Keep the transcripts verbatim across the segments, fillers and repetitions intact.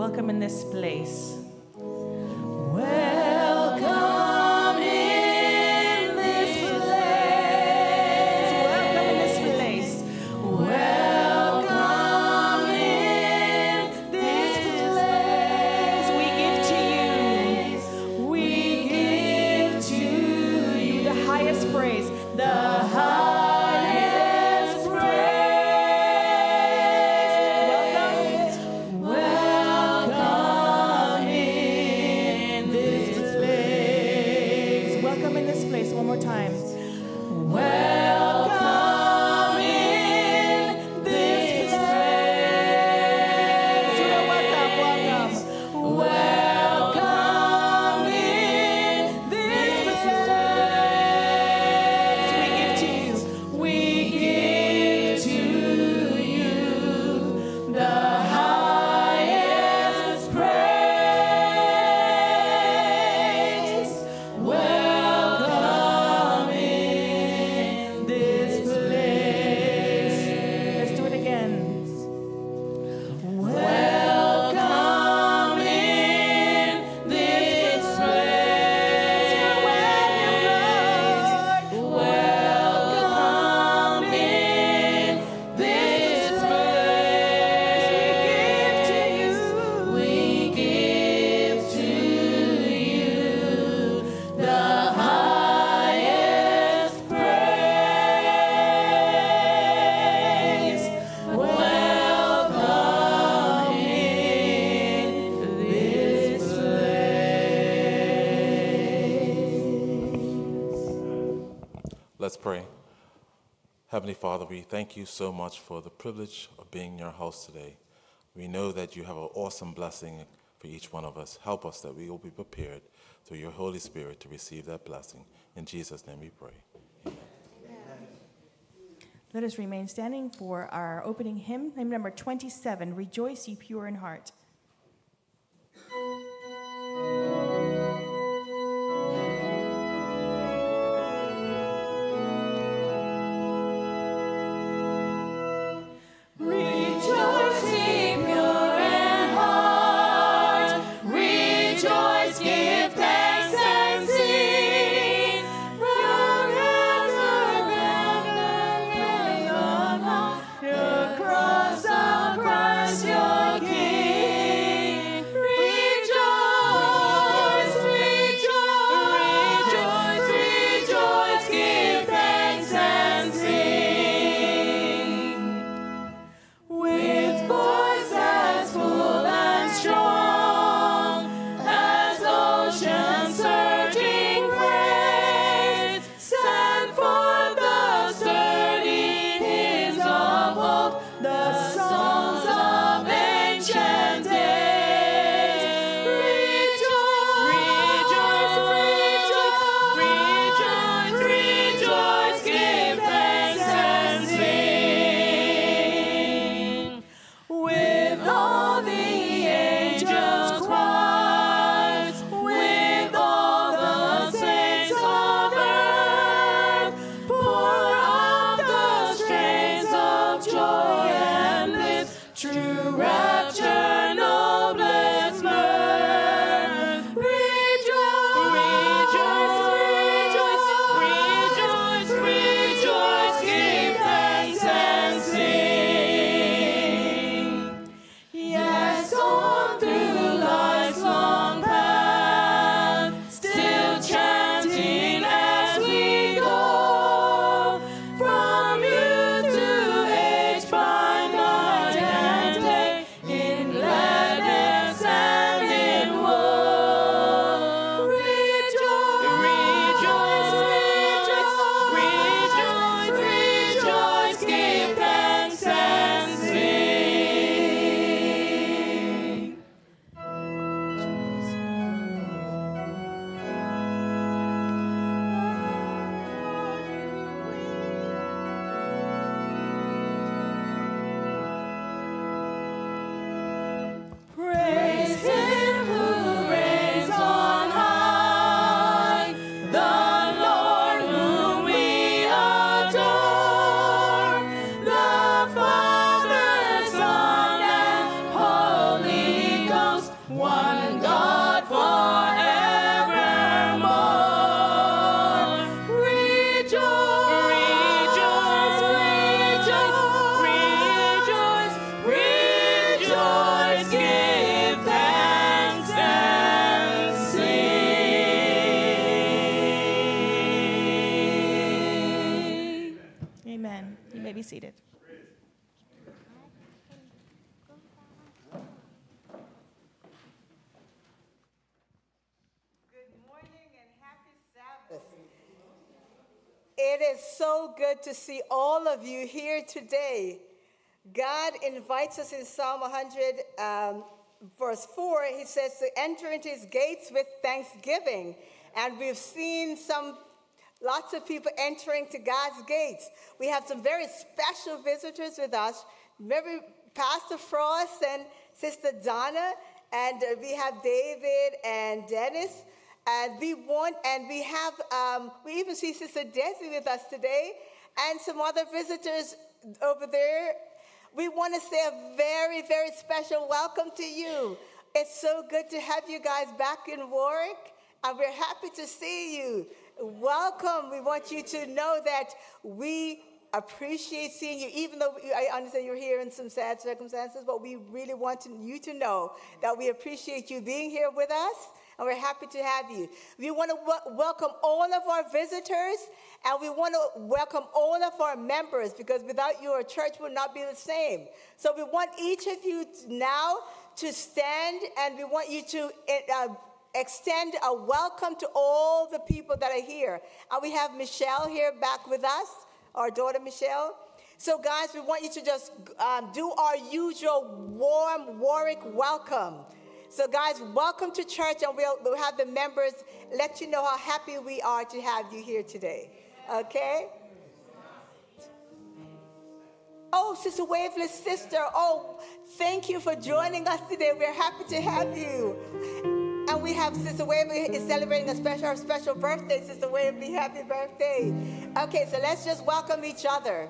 welcome in this place. Welcome in this place. Welcome in this place. Welcome in this place. We give to you. We give to you The highest praise. the highest praise. Welcome in this place. Welcome in this place. One more time. Welcome in this place. You are welcome, welcome. Welcome in this place. We give to you. We give to you the highest praise. Welcome in this place. Let's do it again. Welcome in this place. Welcome in this place. We give to you the highest praise. Welcome in this place. Let's pray. Heavenly Father, we thank you so much for the privilege of being in your house today. We know that you have an awesome blessing for each one of us. Help us that we will be prepared through your Holy Spirit to receive that blessing. In Jesus' name we pray. Let us remain standing for our opening hymn, hymn number twenty-seven, Rejoice Ye Pure in Heart. Rejoice, ye pure in heart. Rejoice, give thanks and sing. Brothers of heaven, the cross of Christ your King. Amen. You may be seated. It is so good to see all of you here today. God invites us in Psalm one hundred, um, verse four. He says to enter into his gates with thanksgiving. And we've seen some, lots of people entering to God's gates. We have some very special visitors with us. Remember Pastor Frost and Sister Donna, and uh, we have David and Dennis. And we want, and we have, um, we even see Sister Desi with us today, and some other visitors over there. We want to say a very, very special welcome to you. It's so good to have you guys back in Warwick, and we're happy to see you. Welcome. We want you to know that we appreciate seeing you, even though I understand you're here in some sad circumstances, but we really want to, you to know that we appreciate you being here with us. And we're happy to have you. We want to w- welcome all of our visitors, and we want to welcome all of our members, because without you, our church would not be the same. So we want each of you now to stand, and we want you to uh, extend a welcome to all the people that are here. And we have Michelle here back with us, our daughter Michelle. So guys, we want you to just um, do our usual warm Warwick welcome. So guys, welcome to church, and we'll, we'll have the members let you know how happy we are to have you here today, okay? Oh, Sister Waveley's sister, oh, thank you for joining us today. We're happy to have you. And we have Sister Waveley is celebrating a special, her special birthday. Sister Waveley, happy birthday. Okay, so let's just welcome each other.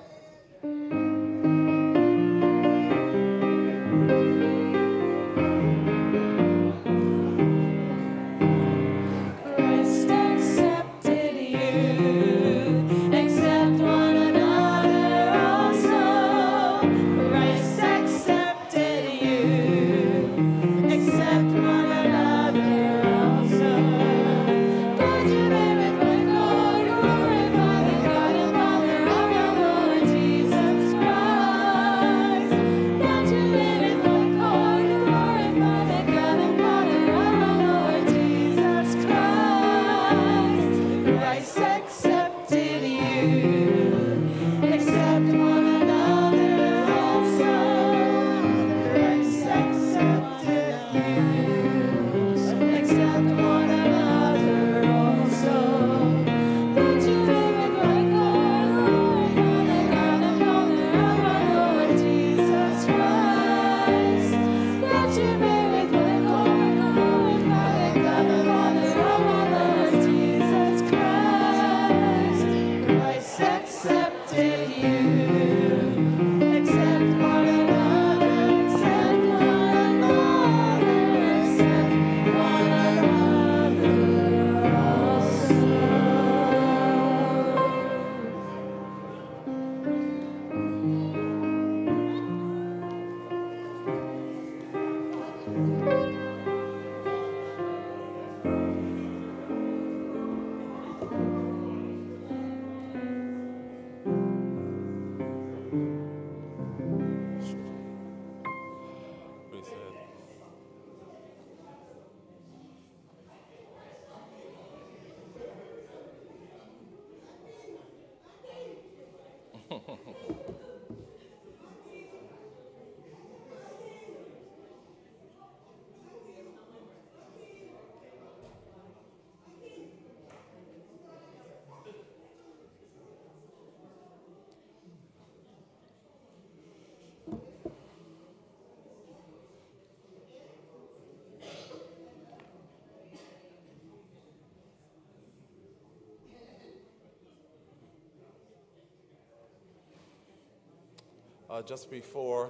Uh, just before,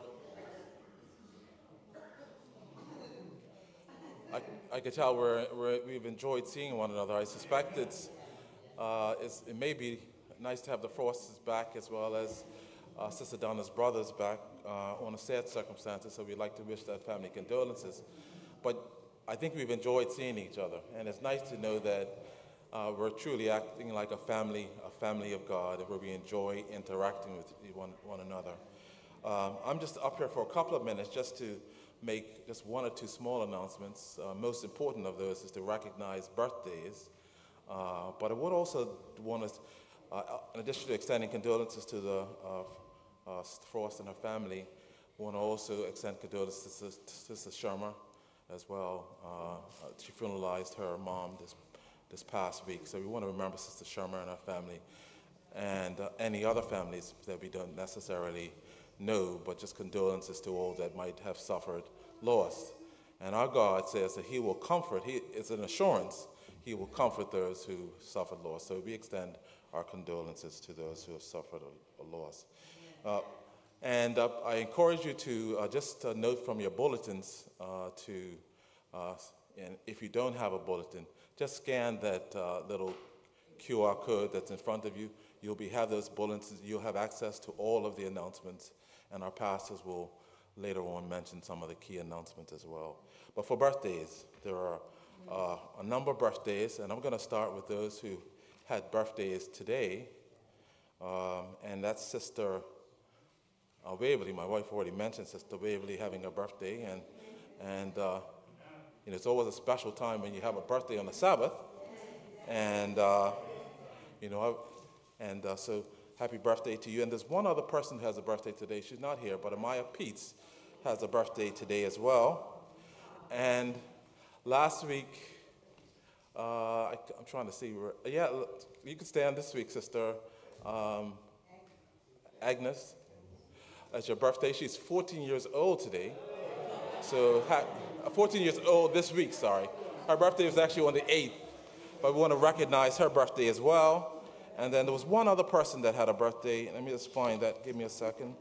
I, I could tell we're, we're, we've enjoyed seeing one another. I suspect it's, uh, it's, it may be nice to have the Frosts back, as well as uh, Sister Donna's brothers back uh, on a sad circumstances, so we'd like to wish that family condolences. But I think we've enjoyed seeing each other, and it's nice to know that uh, we're truly acting like a family, a family of God, where we enjoy interacting with one, one another. Um, I'm just up here for a couple of minutes just to make just one or two small announcements. Uh, most important of those is to recognize birthdays. Uh, but I would also want to, uh, in addition to extending condolences to the uh, uh, Frost and her family, want to also extend condolences to Sister Shermer as well. Uh, she funeralized her mom this this past week, so we want to remember Sister Shermer and her family, and uh, any other families that we don't necessarily know, but just condolences to all that might have suffered loss. And our God says that He will comfort. He it's an assurance. He will comfort those who suffered loss. So we extend our condolences to those who have suffered a, a loss. Uh, and uh, I encourage you to uh, just uh, note from your bulletins uh, to, uh, and if you don't have a bulletin, just scan that uh, little Q R code that's in front of you. You'll be have those bulletins. You'll have access to all of the announcements, and our pastors will later on mention some of the key announcements as well. But for birthdays, there are uh, a number of birthdays, and I'm going to start with those who had birthdays today, um, and that's Sister uh, Waverly. My wife already mentioned Sister Waverly having a birthday, and and uh, you know, it's always a special time when you have a birthday on the Sabbath, and uh, you know, and uh, so happy birthday to you. And there's one other person who has a birthday today. She's not here, but Amaya Peets has a birthday today as well. And last week, uh, I, I'm trying to see where, yeah, you can stand this week, Sister um, Agnes. That's your birthday. She's fourteen years old today. So, ha- fourteen years old this week, sorry. Her birthday was actually on the eighth, but we want to recognize her birthday as well. And then there was one other person that had a birthday. Let me just find that. Give me a second.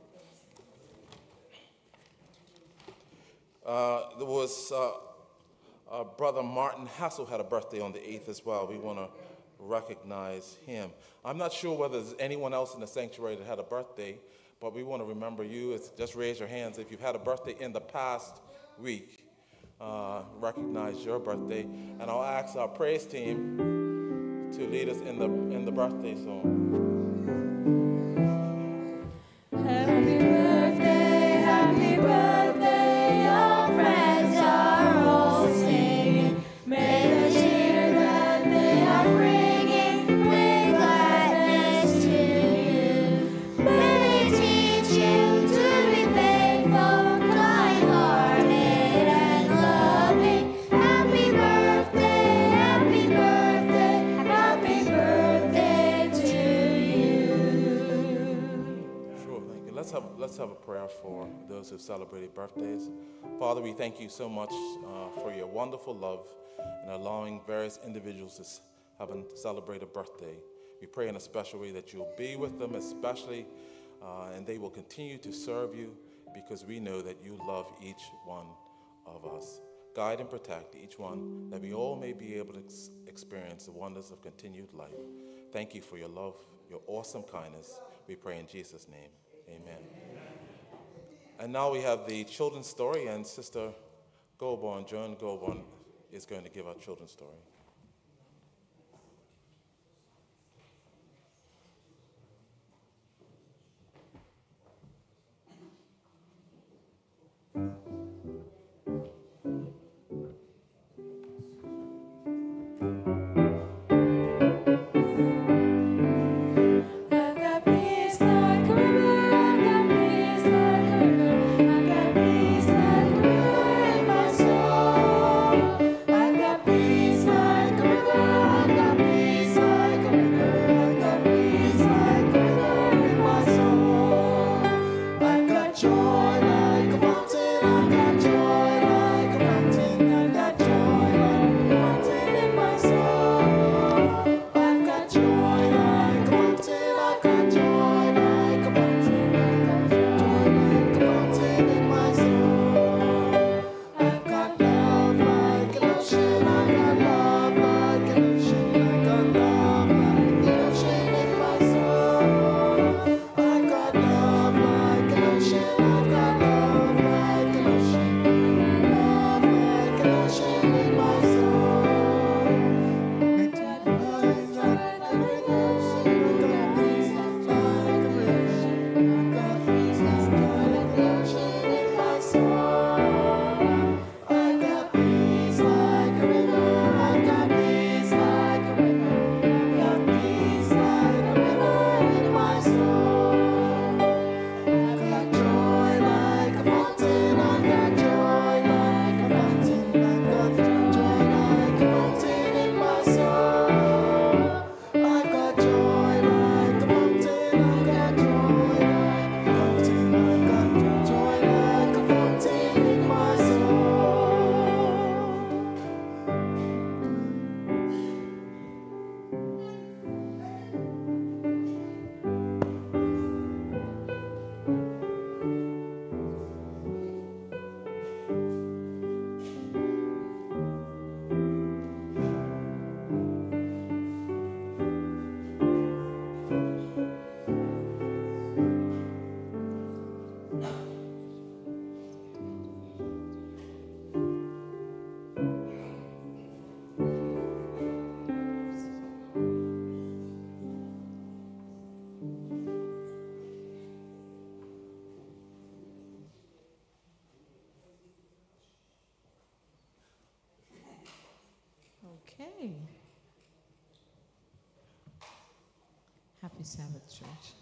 Uh, there was uh, uh, Brother Martin Hassel had a birthday on the eighth as well. We want to recognize him. I'm not sure whether there's anyone else in the sanctuary that had a birthday, but we want to remember you. It's, just raise your hands if you've had a birthday in the past week. Uh, recognize your birthday. And I'll ask our praise team to lead us in the in the birthday song. Happy birthday, happy birthday, your friends are all singing. May the cheer that they are bringing bring gladness to you. May they teach you to be faithful, kind-hearted, and loving. Happy birthday, happy birthday, happy birthday to you. Sure, thank you. Let's have let's have a prayer for those who celebrated birthdays. Father, we thank you so much uh, for your wonderful love and allowing various individuals to s- have a celebrate a birthday. We pray in a special way that you'll be with them, especially, uh, and they will continue to serve you because we know that you love each one of us. Guide and protect each one, that we all may be able to ex- experience the wonders of continued life. Thank you for your love, your awesome kindness. We pray in Jesus' name. Amen. And now we have the children's story, and Sister Goborn, Joan Goborn, is going to give our children's story. I got peace like a river, I got peace like a river, I got peace like a river in my soul. I got peace like Happy Sabbath, church.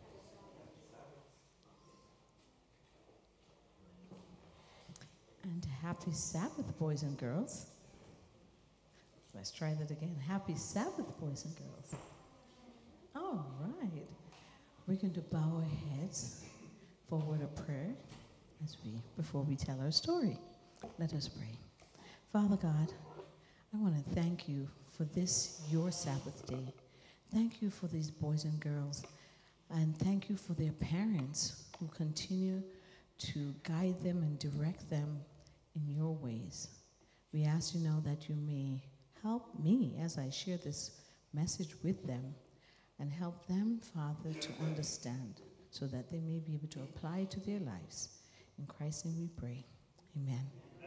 And happy Sabbath, boys and girls. Let's try that again. Happy Sabbath, boys and girls. All right. We're going to bow our heads for a word of prayer as we before we tell our story. Let us pray. Father God, I want to thank you for this, your Sabbath day. Thank you for these boys and girls. And thank you for their parents who continue to guide them and direct them in your ways. We ask you now that you may help me as I share this message with them and help them, Father, to understand so that they may be able to apply it to their lives. In Christ's name we pray. Amen.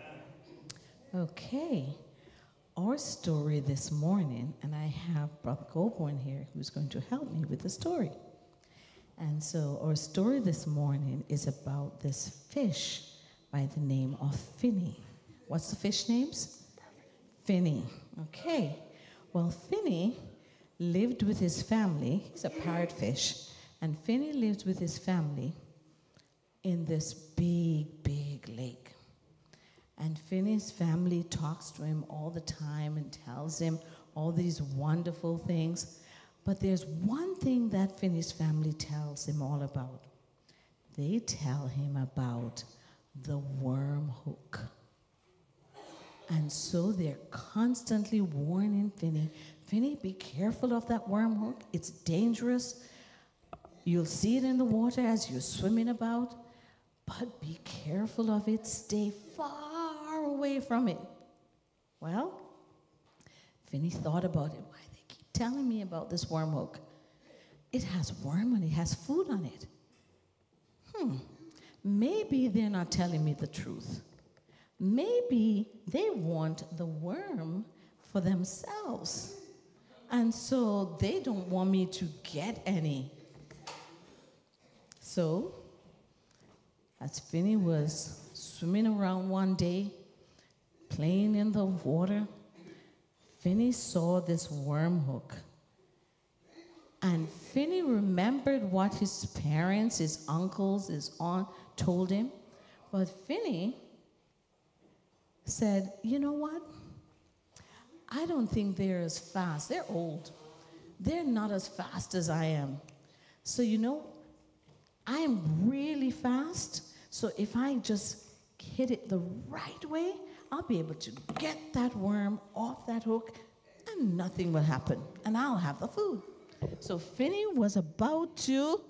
Okay. Our story this morning, and I have Brother Goldborn here who's going to help me with the story. And so our story this morning is about this fish by the name of Finney. What's the fish names? Finney. Okay. Well, Finney lived with his family. He's a parrotfish. And Finney lives with his family in this big, big lake. And Finney's family talks to him all the time and tells him all these wonderful things. But there's one thing that Finney's family tells him all about. They tell him about the worm hook. And so they're constantly warning Finney, Finney, be careful of that worm hook. It's dangerous. You'll see it in the water as you're swimming about, but be careful of it. Stay far away from it. Well, Finney thought about it. Why they keep telling me about this worm hook? It has worm and it has food on it. Hmm. Maybe they're not telling me the truth. Maybe they want the worm for themselves. And so they don't want me to get any. So, as Finney was swimming around one day, playing in the water, Finney saw this worm hook. And Finney remembered what his parents, his uncles, his aunt told him. But Finney said, you know what? I don't think they're as fast. They're old. They're not as fast as I am. So, you know, I am really fast. So if I just hit it the right way, I'll be able to get that worm off that hook and nothing will happen. And I'll have the food. So Finney was about to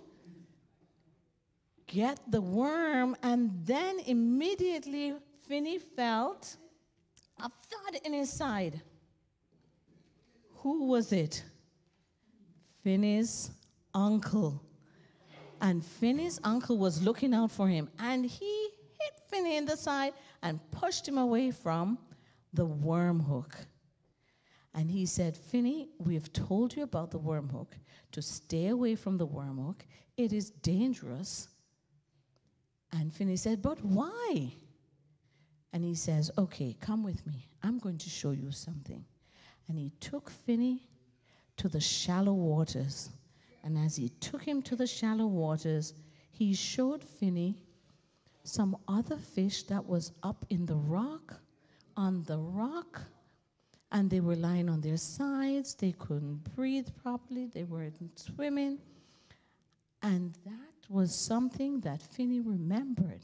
get the worm, and then immediately Finney felt a thud in his side. Who was it? Finney's uncle. And Finney's uncle was looking out for him, and he hit Finney in the side and pushed him away from the worm hook. And he said, Finney, we've told you about the worm hook, to stay away from the worm hook. It is dangerous. And Finney said, but why? And he says, okay, come with me. I'm going to show you something. And he took Finney to the shallow waters. And as he took him to the shallow waters, he showed Finney some other fish that was up in the rock, on the rock, and they were lying on their sides. They couldn't breathe properly. They weren't swimming. And that was something that Finney remembered.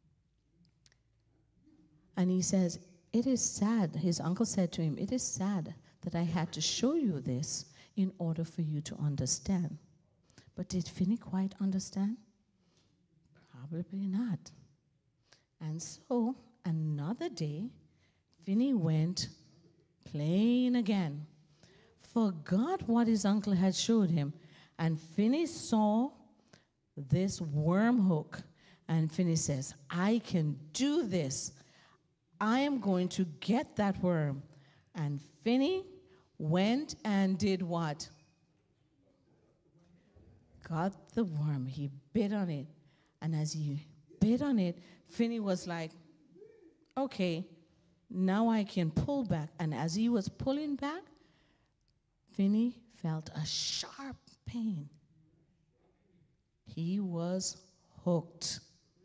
And he says, it is sad. His uncle said to him, it is sad that I had to show you this in order for you to understand. But did Finney quite understand? Probably not. And so, another day, Finney went playing again, forgot what his uncle had showed him, and Finney saw this worm hook. And Finney says, I can do this. I am going to get that worm. And Finney went and did what? Got the worm. He bit on it. And as he bit on it, Finney was like, okay, now I can pull back. And as he was pulling back, Finney felt a sharp pain. He was hooked.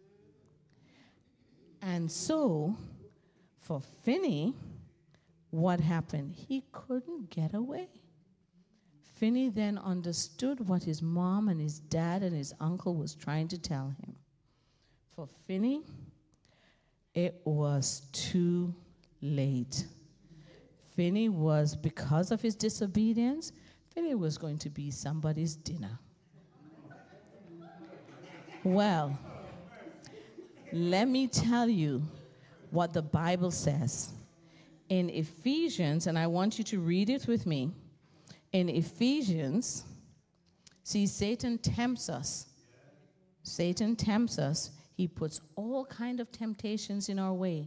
And so, for Finney, what happened? He couldn't get away. Finney then understood what his mom and his dad and his uncle was trying to tell him. For Finney, it was too late. Finney was, because of his disobedience, Finney was going to be somebody's dinner. Well, let me tell you what the Bible says. In Ephesians, and I want you to read it with me. In Ephesians, see, Satan tempts us. Satan tempts us. He puts all kind of temptations in our way.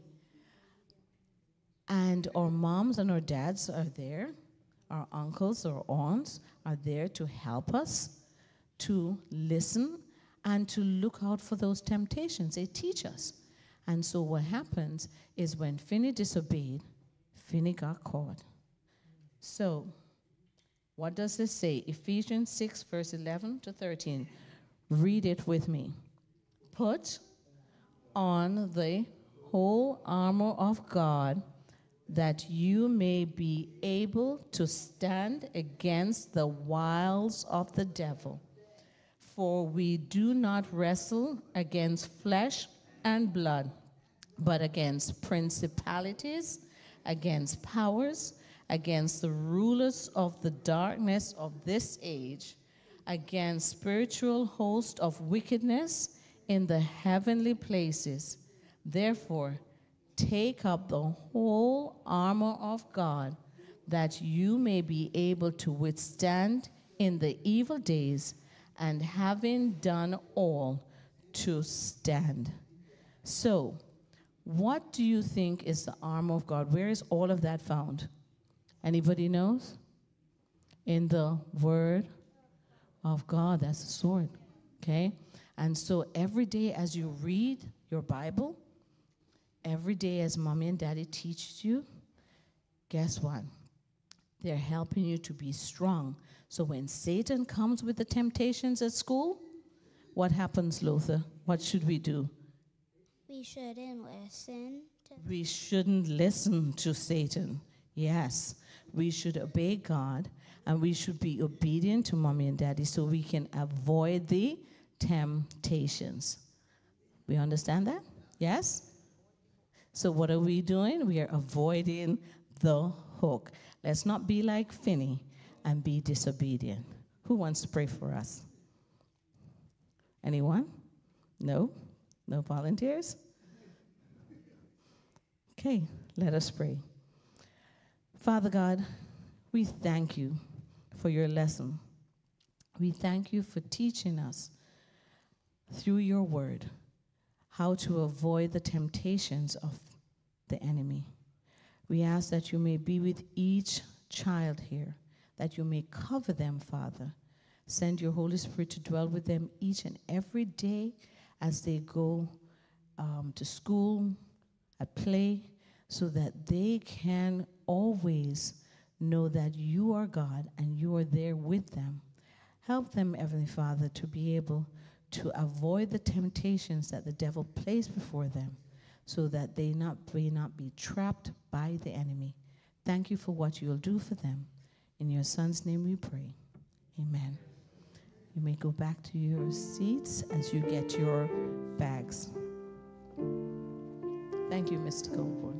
And our moms and our dads are there. Our uncles or aunts are there to help us, to listen, and to look out for those temptations. They teach us. And so what happens is when Finney disobeyed, Finney got caught. So, what does this say? Ephesians six, verse eleven to thirteen. Read it with me. Put on the whole armor of God, that you may be able to stand against the wiles of the devil. For we do not wrestle against flesh and blood, but against principalities, against powers, against the rulers of the darkness of this age, against spiritual hosts of wickedness in the heavenly places. Therefore, take up the whole armor of God, that you may be able to withstand in the evil days, and having done all, to stand. So, what do you think is the armor of God? Where is all of that found? Anybody knows? In the Word of God. That's the sword. Okay? And so every day as you read your Bible, every day as mommy and daddy teach you, guess what? They're helping you to be strong. So when Satan comes with the temptations at school, what happens, Lothar? What should we do? We shouldn't listen to We shouldn't listen to Satan. Yes, we should obey God, and we should be obedient to mommy and daddy so we can avoid the temptations. We understand that? Yes? So what are we doing? We are avoiding the hook. Let's not be like Finney and be disobedient. Who wants to pray for us? Anyone? No? No volunteers? Okay, let us pray. Father God, we thank you for your lesson. We thank you for teaching us through your word how to avoid the temptations of the enemy. We ask that you may be with each child here, that you may cover them, Father. Send your Holy Spirit to dwell with them each and every day as they go um, to school, at play, so that they can always know that you are God and you are there with them. Help them, Heavenly Father, to be able to avoid the temptations that the devil placed before them, so that they not, may not be trapped by the enemy. Thank you for what you'll do for them. In your Son's name we pray. Amen. You may go back to your seats as you get your bags. Thank you, Mister Goldborn.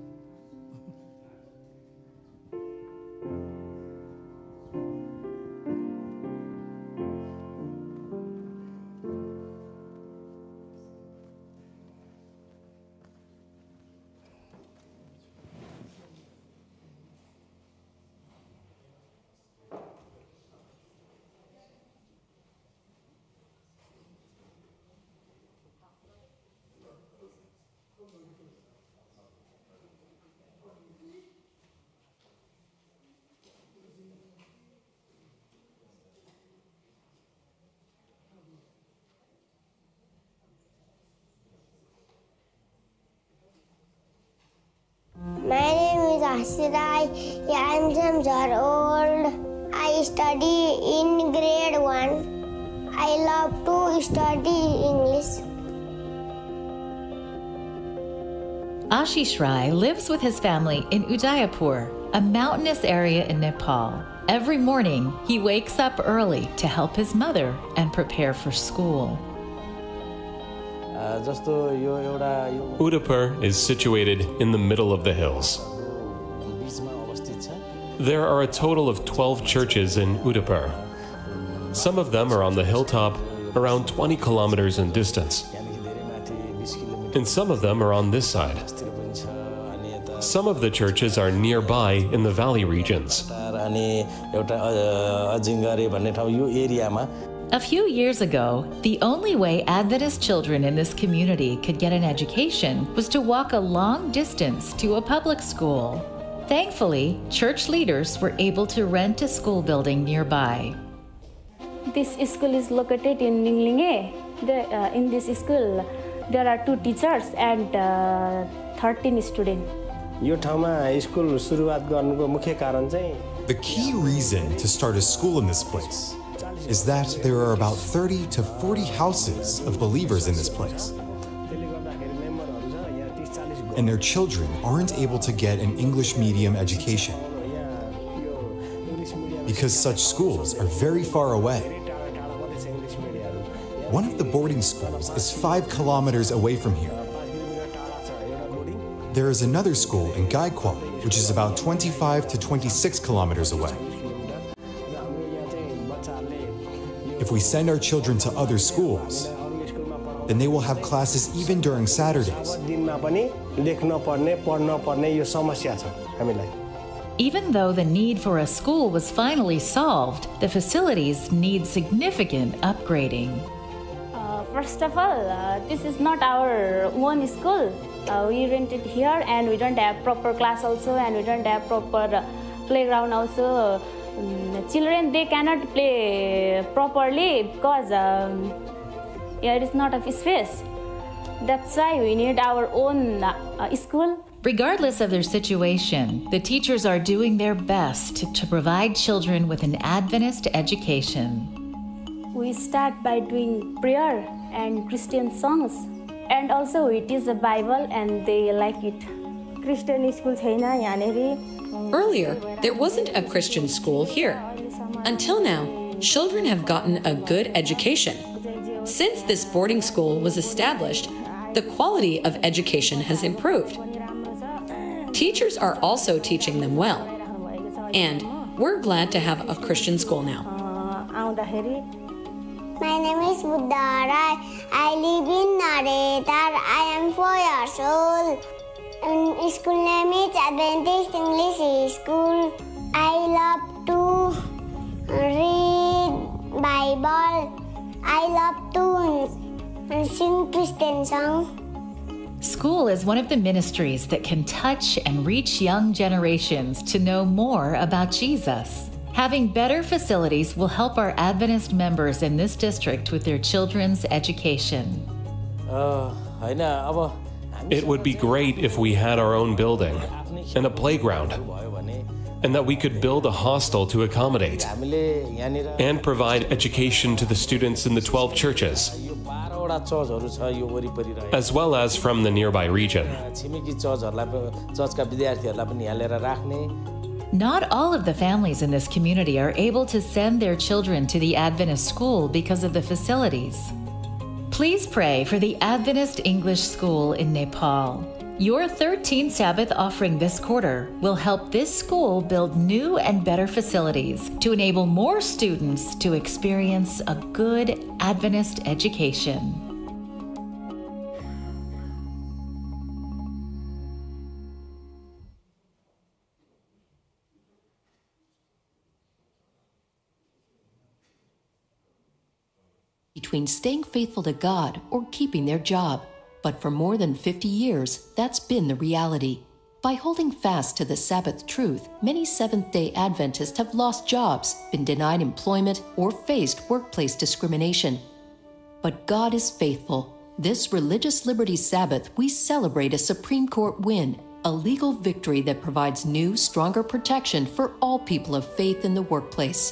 My name is Asirai. I am seven years old. I study in grade one. I love to study English. Ashish Rai lives with his family in Udaipur, a mountainous area in Nepal. Every morning, he wakes up early to help his mother and prepare for school. Udaipur is situated in the middle of the hills. There are a total of twelve churches in Udaipur. Some of them are on the hilltop, around twenty kilometers in distance. And some of them are on this side. Some of the churches are nearby in the valley regions. A few years ago, the only way Adventist children in this community could get an education was to walk a long distance to a public school. Thankfully, church leaders were able to rent a school building nearby. This school is located in Ninglinge. The, uh, in this school, there are two teachers and uh, thirteen students. The key reason to start a school in this place is that there are about thirty to forty houses of believers in this place. And their children aren't able to get an English medium education because such schools are very far away. One of the boarding schools is five kilometers away from here. There is another school in Gaikwal, which is about twenty-five to twenty-six kilometers away. If we send our children to other schools, then they will have classes even during Saturdays. Even though the need for a school was finally solved, the facilities need significant upgrading. Uh, first of all, uh, this is not our own school. Uh, we rented here and we don't have proper class also, and we don't have proper uh, playground also. Um, children, they cannot play properly because um, yeah, it is not enough space. That's why we need our own uh, school. Regardless of their situation, the teachers are doing their best to, to provide children with an Adventist education. We start by doing prayer and Christian songs, and also it is a Bible and they like it. Christian school छैन यहाँनेरि. Earlier, there wasn't a Christian school here. Until now, children have gotten a good education. Since this boarding school was established, the quality of education has improved. Teachers are also teaching them well. And we're glad to have a Christian school now. My name is Buddha Rai. I live in Naretar. I am four years old. And school name is Adventist English School. I love to read Bible. I love to sing Christian song. School is one of the ministries that can touch and reach young generations to know more about Jesus. Having better facilities will help our Adventist members in this district with their children's education. It would be great if we had our own building and a playground, and that we could build a hostel to accommodate and provide education to the students in the twelve churches, as well as from the nearby region. Not all of the families in this community are able to send their children to the Adventist school because of the facilities. Please pray for the Adventist English School in Nepal. Your thirteenth Sabbath offering this quarter will help this school build new and better facilities to enable more students to experience a good Adventist education. Between staying faithful to God or keeping their job. But for more than fifty years, that's been the reality. By holding fast to the Sabbath truth, many Seventh-day Adventists have lost jobs, been denied employment, or faced workplace discrimination. But God is faithful. This Religious Liberty Sabbath, we celebrate a Supreme Court win, a legal victory that provides new, stronger protection for all people of faith in the workplace.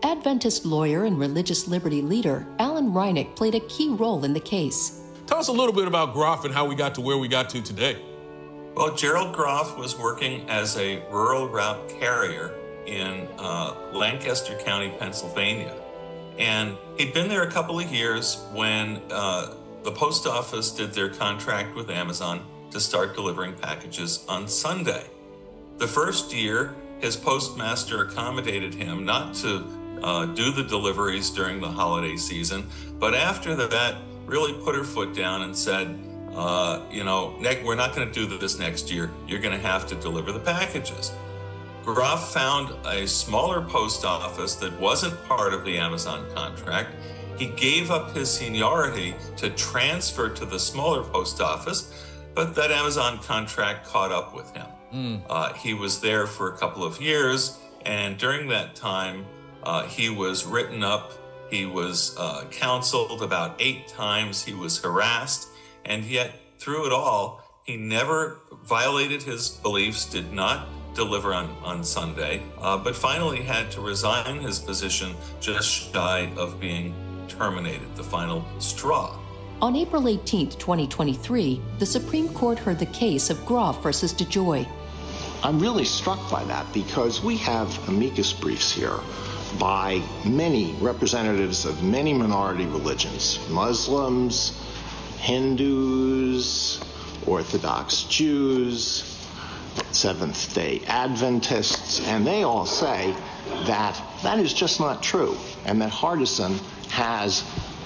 Adventist lawyer and religious liberty leader Alan Reinick played a key role in the case. Tell us a little bit about Groff and how we got to where we got to today. Well, Gerald Groff was working as a rural route carrier in uh, Lancaster County, Pennsylvania. And he'd been there a couple of years when uh, the post office did their contract with Amazon to start delivering packages on Sunday. The first year, his postmaster accommodated him not to uh, do the deliveries during the holiday season, but after that, really put her foot down and said, uh, you know, we're not going to do this next year. You're going to have to deliver the packages. Groff found a smaller post office that wasn't part of the Amazon contract. He gave up his seniority to transfer to the smaller post office, but that Amazon contract caught up with him. Mm. Uh, he was there for a couple of years, and during that time, uh, he was written up, he was uh, counseled about eight times, he was harassed, and yet through it all, he never violated his beliefs, did not deliver on, on Sunday, uh, but finally had to resign his position just shy of being terminated, the final straw. On April eighteenth, twenty twenty-three, the Supreme Court heard the case of Groff versus DeJoy. I'm really struck by that because we have amicus briefs here by many representatives of many minority religions, Muslims, Hindus, Orthodox Jews, Seventh-day Adventists, and they all say that that is just not true and that Hardison has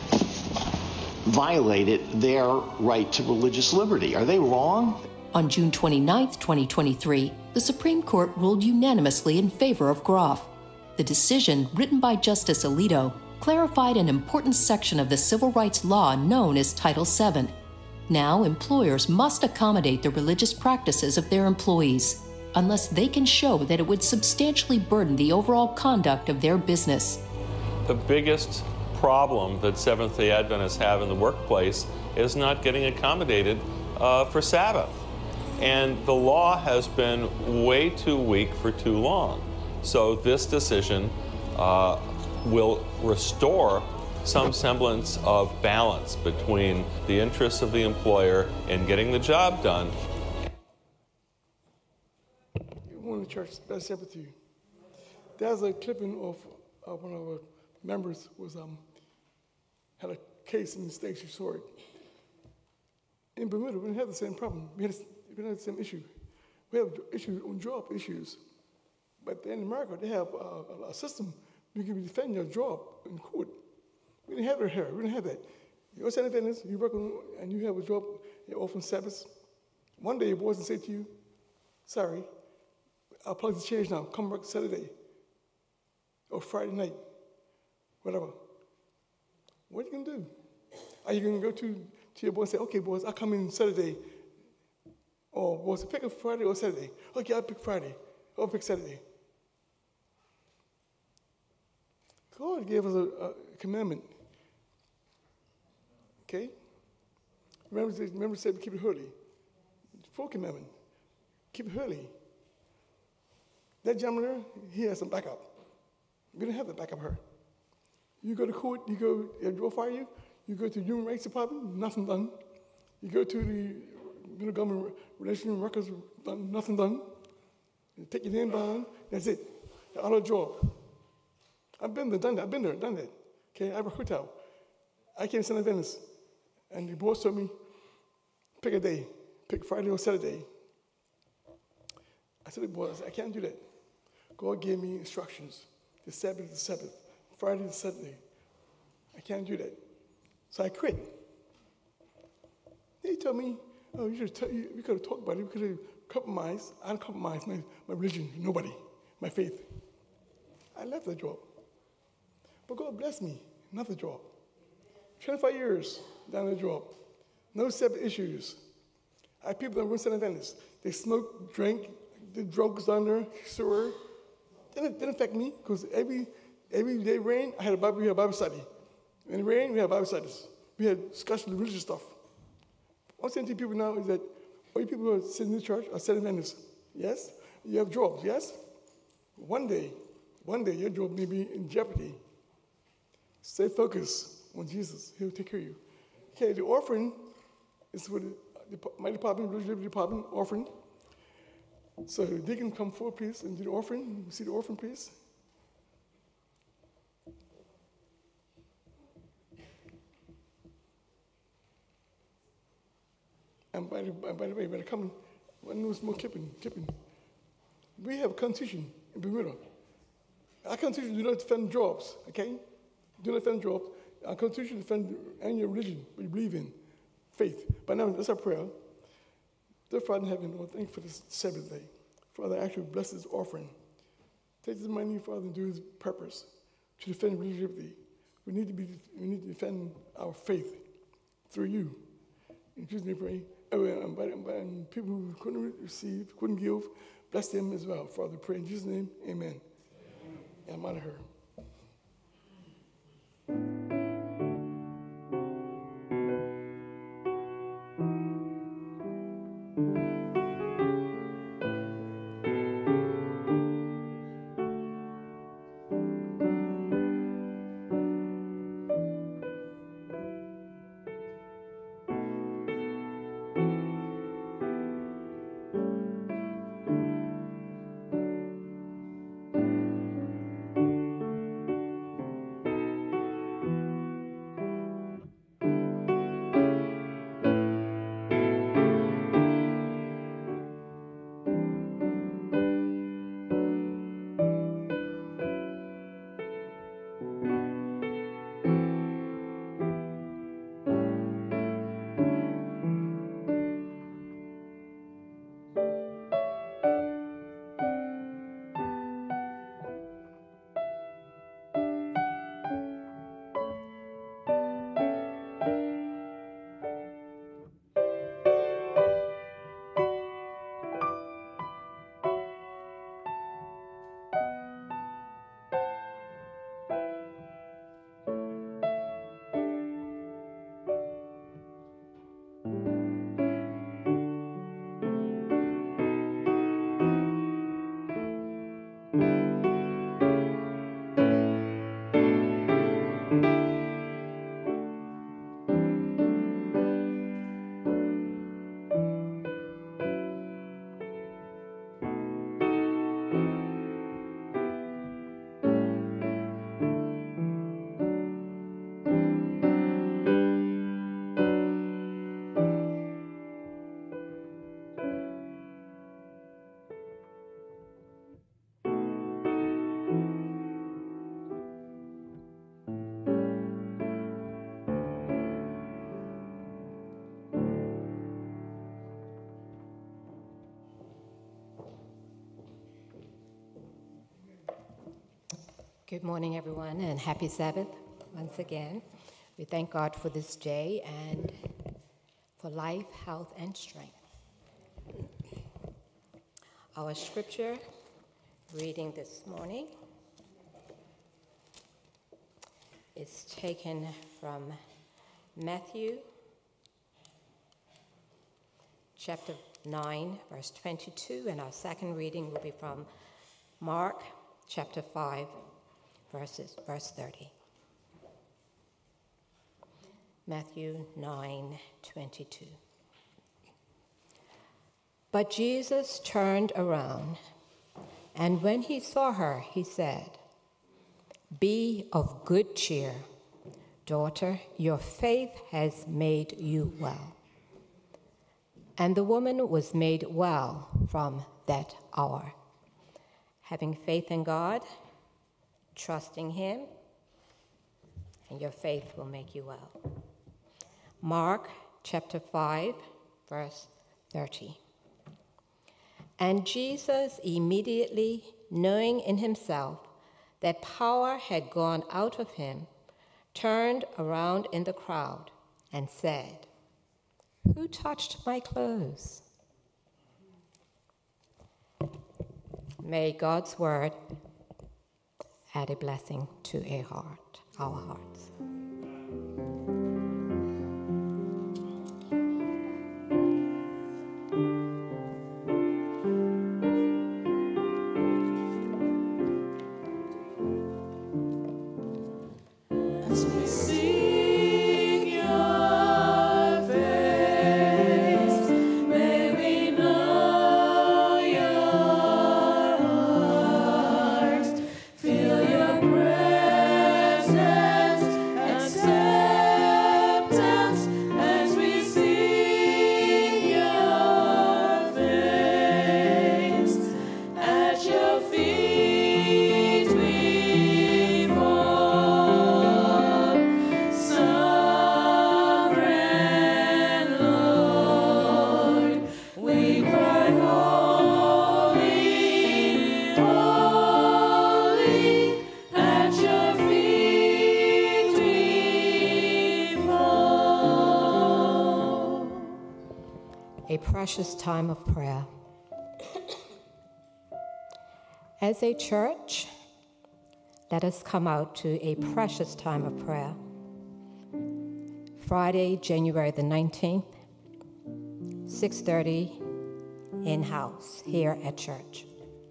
violated their right to religious liberty. Are they wrong? On June twenty-ninth, twenty twenty-three, the Supreme Court ruled unanimously in favor of Groff. The decision, written by Justice Alito, clarified an important section of the civil rights law known as Title seven. Now, employers must accommodate the religious practices of their employees, unless they can show that it would substantially burden the overall conduct of their business. The biggest problem that Seventh-day Adventists have in the workplace is not getting accommodated uh, for Sabbath. And the law has been way too weak for too long. So this decision uh, will restore some semblance of balance between the interests of the employer in getting the job done. One of the church, that's said with you. There's a clipping of uh, one of our members was um had a case in the States. You saw it. In Bermuda, we didn't have the same problem. We had, we didn't have the same issue. We have issues on job issues, but in America they have uh, a system you can defend your job in court. We didn't have it here. We didn't have that. You're San Adventist, you work on, and you have a job, you're off on Sabbath. One day your boss will say to you, sorry, our policy changed now. Come work Saturday or Friday night, whatever. What are you going to do? Are you going to go to, to your boss and say, okay, boss, I'll come in Saturday. Or boss, pick a Friday or Saturday. Okay, I'll pick Friday. I'll pick Saturday. God gave us a, a commandment. Okay? Remember, remember said keep it holy. Full commandment. Keep it holy. That gentleman there, he has some backup. We didn't have the backup here. You go to court, you go, if they fire you, you go to the Human Rights Department, nothing done. You go to the you know, Government Relations Records, done, nothing done. You take your name down, that's it. You're out of job. I've been there, done that. I've been there, done that. Okay, I have a hotel. I came to San Adventist, and the boss told me, pick a day, pick Friday or Saturday. I said to the boss, I can't do that. God gave me instructions. The Sabbath is the Sabbath, Friday to Saturday. I can't do that. So I quit. He told me, oh, you should tell, you, we could have talked about it. We could have compromised. I didn't compromise my, my religion, nobody, my faith. I left the job. But God blessed me, another job. twenty-five years down the job. No separate issues. I have people that run San Adventist. They smoke, drink, did drugs down there, sewer. Didn't, didn't affect me, because every every day rain, I had a Bible, we had a Bible study. In the rain, we had Bible studies. We had discussion of religious stuff. What I'm saying to people now is that all you people who are sitting in the church are San Adventists. Yes? You have jobs, yes? One day, one day your job may be in jeopardy. Stay focused on Jesus. He'll take care of you. Okay, the offering is for the, the my department, Religious Liberty Department offering. So the deacon come forward, please, and do the offering. You see the offering, please. And by the, by the way, by the coming, one knows more clipping, clipping. We have a constitution in Bermuda. Our constitution do not defend jobs, okay? Do not defend jobs. Our constitution defends any religion what you believe in, faith. But now, that's our prayer. Dear Father in heaven, Lord, thank you for this Sabbath day. Father, actually bless this offering. Take this money, Father, and do his purpose to defend religious liberty. We need to be, we need to defend our faith through you. In Jesus' name, pray. Oh, and, by, and, by, and people who couldn't receive, couldn't give, bless them as well. Father, pray in Jesus' name, amen. And I'm out of here. Good morning, everyone, and happy Sabbath once again. We thank God for this day and for life, health, and strength. Our scripture reading this morning is taken from Matthew chapter nine, verse twenty-two, and our second reading will be from Mark chapter five, verses, verse thirty. Matthew nine, twenty-two. But Jesus turned around, and when he saw her, he said, "Be of good cheer, daughter, your faith has made you well." And the woman was made well from that hour. Having faith in God, trusting him, and your faith will make you well. Mark chapter five, verse thirty. And Jesus, immediately knowing in himself that power had gone out of him, turned around in the crowd and said, "Who touched my clothes?" May God's word add a blessing to a heart, our hearts. a precious time of prayer. As a church, let us come out to a precious time of prayer. Friday, January the nineteenth, six thirty, in-house here at church.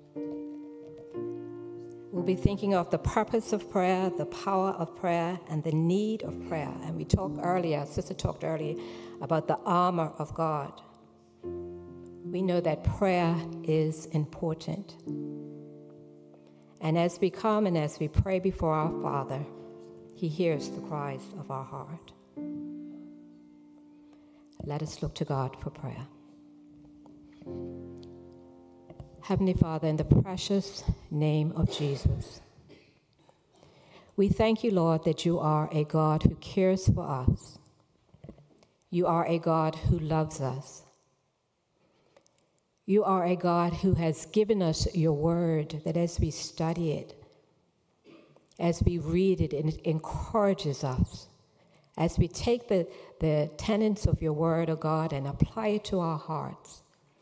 We'll be thinking of the purpose of prayer, the power of prayer, and the need of prayer. And we talked earlier, Sister talked earlier, about the armor of God. We know that prayer is important. And as we come and as we pray before our Father, He hears the cries of our heart. Let us look to God for prayer. Heavenly Father, in the precious name of Jesus, we thank you, Lord, that you are a God who cares for us. You are a God who loves us. You are a God who has given us your word, that as we study it, as we read it, it encourages us. As we take the, the tenets of your word, O God, and apply it to our hearts,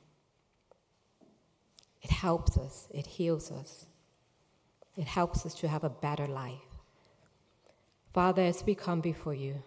it helps us, it heals us. It helps us to have a better life. Father, as we come before you,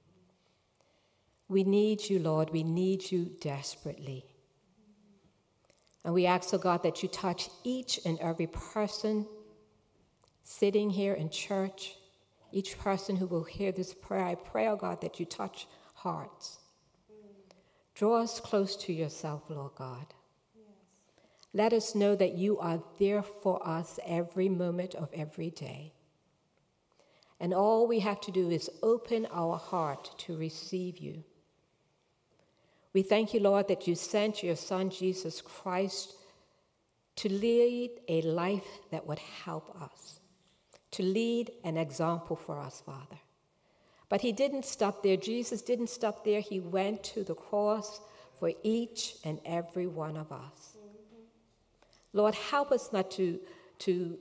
we need you, Lord, we need you desperately. And we ask, oh God, that you touch each and every person sitting here in church, each person who will hear this prayer. I pray, oh God, that you touch hearts. Draw us close to yourself, Lord God. Let us know that you are there for us every moment of every day. And all we have to do is open our heart to receive you. We thank you, Lord, that you sent your Son, Jesus Christ, to lead a life that would help us, to lead an example for us, Father. But he didn't stop there. Jesus didn't stop there. He went to the cross for each and every one of us. Lord, help us not to, to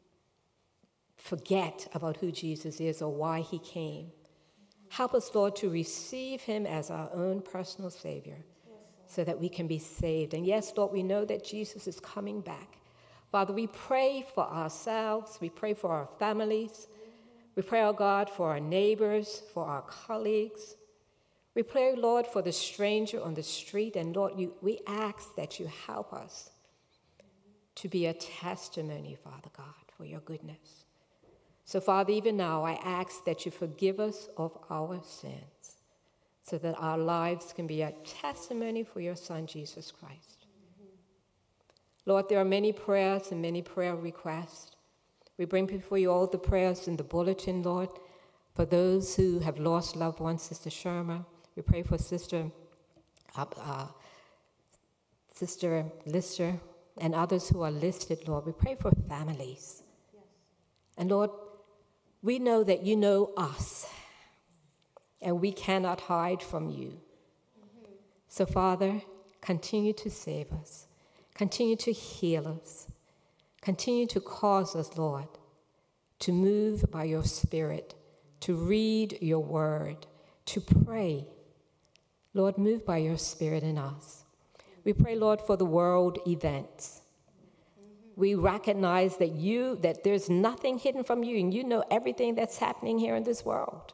forget about who Jesus is or why he came. Help us, Lord, to receive him as our own personal Savior so that we can be saved. And yes, Lord, we know that Jesus is coming back. Father, we pray for ourselves. We pray for our families. We pray, oh God, for our neighbors, for our colleagues. We pray, Lord, for the stranger on the street. And Lord, you, we ask that you help us to be a testimony, Father God, for your goodness. So, Father, even now, I ask that you forgive us of our sins so that our lives can be a testimony for your Son, Jesus Christ. Mm-hmm. Lord, there are many prayers and many prayer requests. We bring before you all the prayers in the bulletin, Lord, for those who have lost loved ones, Sister Sherma. We pray for Sister, uh, uh, Sister Lister, and others who are listed, Lord. We pray for families. Yes. And Lord, we know that you know us, and we cannot hide from you. Mm-hmm. So, Father, continue to save us. Continue to heal us. Continue to cause us, Lord, to move by your Spirit, to read your word, to pray. Lord, move by your Spirit in us. We pray, Lord, for the world events. We recognize that you, that there's nothing hidden from you, and you know everything that's happening here in this world.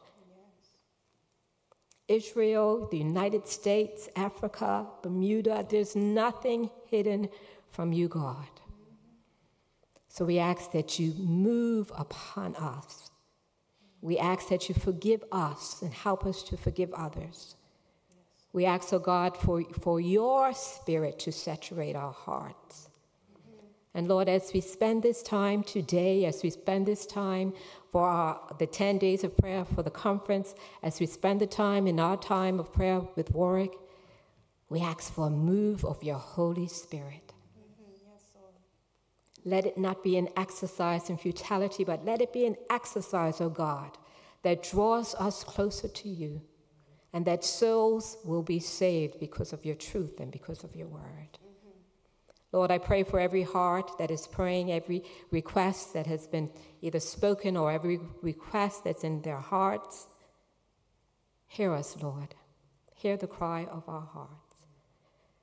Yes. Israel, the United States, Africa, Bermuda, there's nothing hidden from you, God. So we ask that you move upon us. We ask that you forgive us and help us to forgive others. We ask, oh God, for, for your Spirit to saturate our hearts. And Lord, as we spend this time today, as we spend this time for our, the ten days of prayer for the conference, as we spend the time in our time of prayer with Warwick, we ask for a move of your Holy Spirit. Mm-hmm. Yes, Lord. Let it not be an exercise in futility, but let it be an exercise, oh God, that draws us closer to you, and that souls will be saved because of your truth and because of your word. Mm-hmm. Lord, I pray for every heart that is praying, every request that has been either spoken or every request that's in their hearts. Hear us, Lord. Hear the cry of our hearts.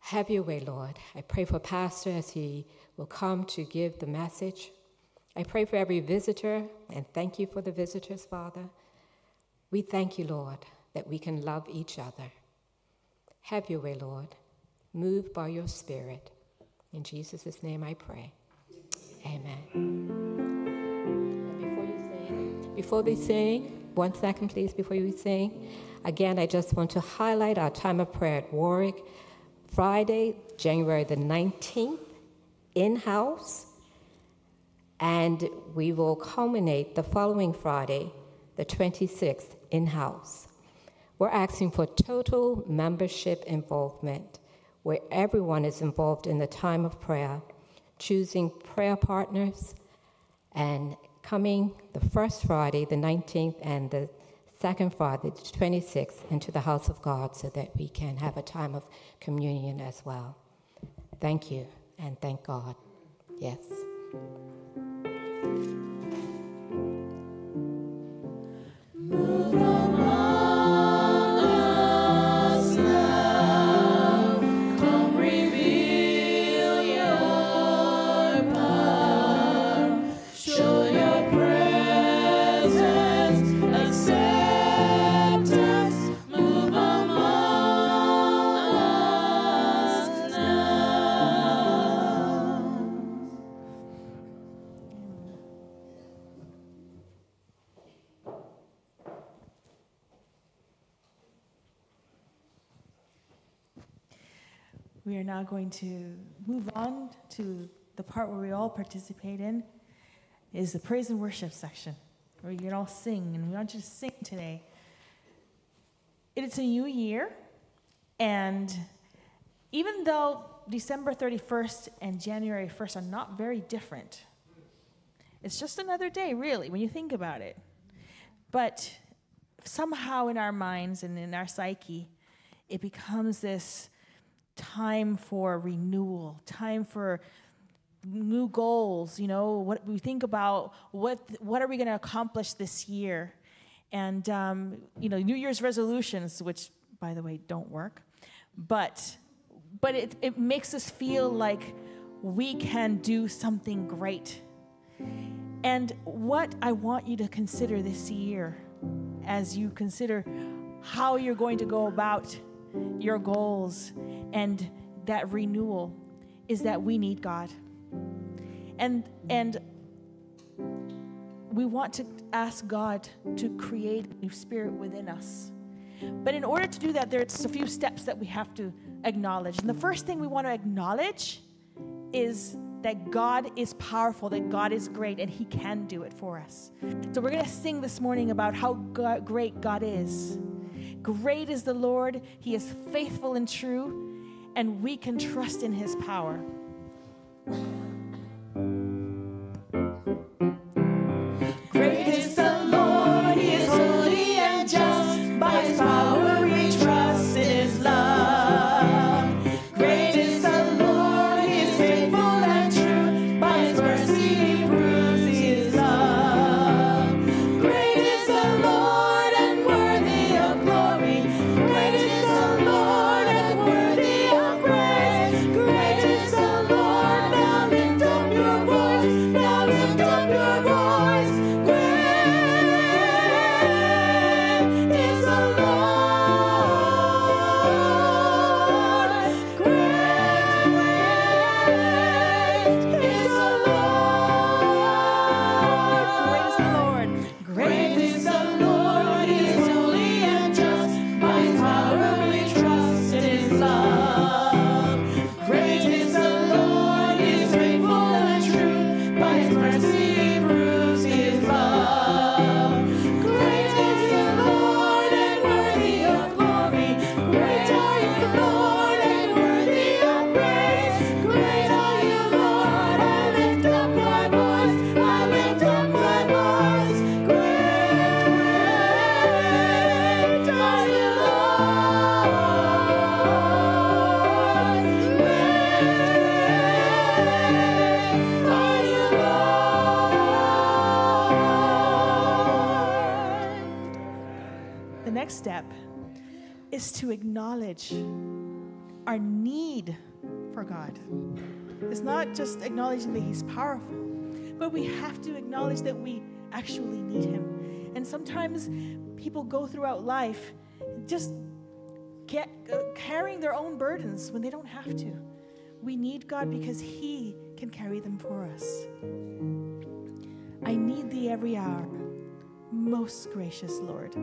Have your way, Lord. I pray for Pastor as he will come to give the message. I pray for every visitor, and thank you for the visitors, Father. We thank you, Lord, that we can love each other. Have your way, Lord. Move by your Spirit. In Jesus' name I pray. Amen. Before you sing, before we sing, one second, please, before you sing. Again, I just want to highlight our time of prayer at Warwick. Friday, January the nineteenth, in-house. And we will culminate the following Friday, the twenty-sixth, in-house. We're asking for total membership involvement, where everyone is involved in the time of prayer, choosing prayer partners, and coming the first Friday, the nineteenth, and the second Friday, the twenty-sixth, into the house of God so that we can have a time of communion as well. Thank you, and thank God. Yes. Move among us now, come reveal your power, show your presence, acceptance, move among us now. We are now going to move on to the part where we all participate in, is the praise and worship section, where you can all sing, and we want you to sing today. It's a new year, and even though December thirty-first and January first are not very different, it's just another day, really, when you think about it. But somehow in our minds and in our psyche, it becomes this time for renewal, time for new goals. You know, what we think about, what what are we going to accomplish this year? And, um, you know, New Year's resolutions, which, by the way, don't work. But but it, it makes us feel like we can do something great. And what I want you to consider this year, as you consider how you're going to go about your goals and that renewal, is that we need God. And and we want to ask God to create a new spirit within us. But in order to do that, there's a few steps that we have to acknowledge. And the first thing we want to acknowledge is that God is powerful, that God is great, and He can do it for us. So we're going to sing this morning about how God, great God is. Great is the Lord. He is faithful and true, and we can trust in His power. Great is the Lord. He is holy and just. By His power we trust in His love. Great is the Lord. He is faithful and true. By His mercy He proves His love. Great is the Lord and worthy of glory. Great is the Lord and worthy of praise. Great is the Lord. Now lift up your voice. Now lift up your voice. Great is the Lord. Great is the Lord. Great is the Lord. He is holy and just. By His power we trust in His love. Great is the Lord. He is faithful and true. By His mercy He proves His love. Great is the Lord and worthy of glory. Great are you, Lord, and worthy of praise. Great are you, Lord. I lift up my voice. I lift up my voice. Great are you, Lord. Great are you, Lord. The next step is to acknowledge our need for God. It's not just acknowledging that he's powerful, but we have to acknowledge that we actually need him. And sometimes people go throughout life just get, uh, carrying their own burdens when they don't have to. We need God because he can carry them for us. I need thee every hour, most gracious Lord.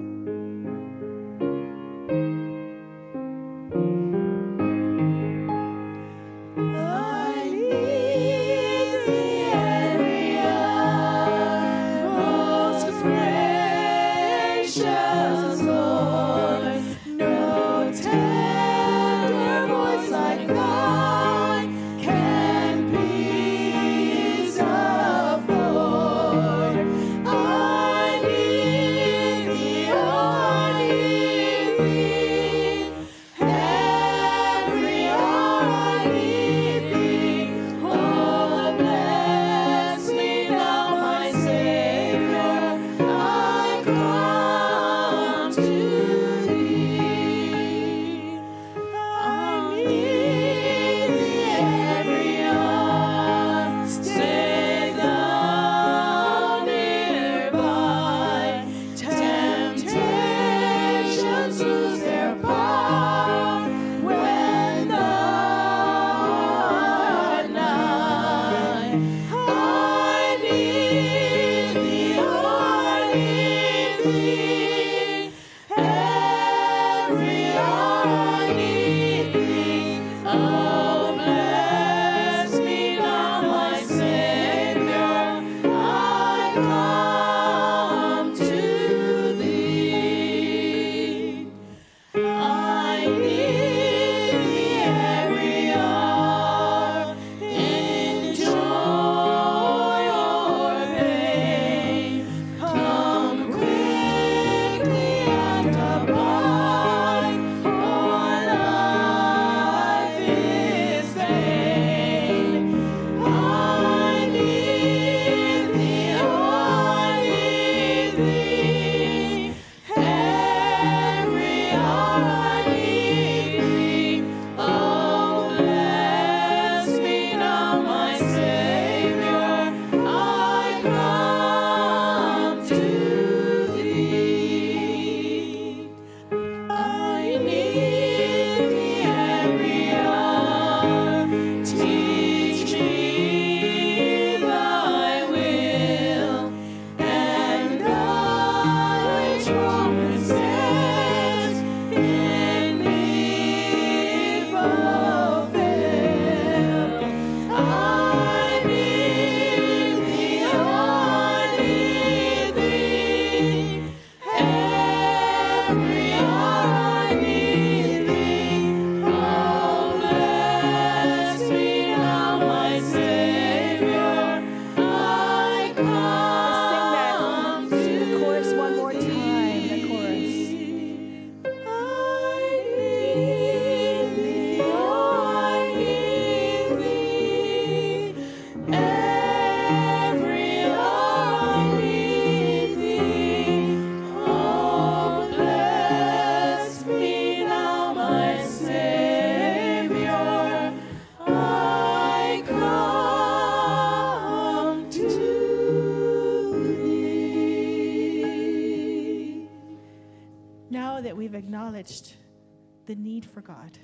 Acknowledged the need for God,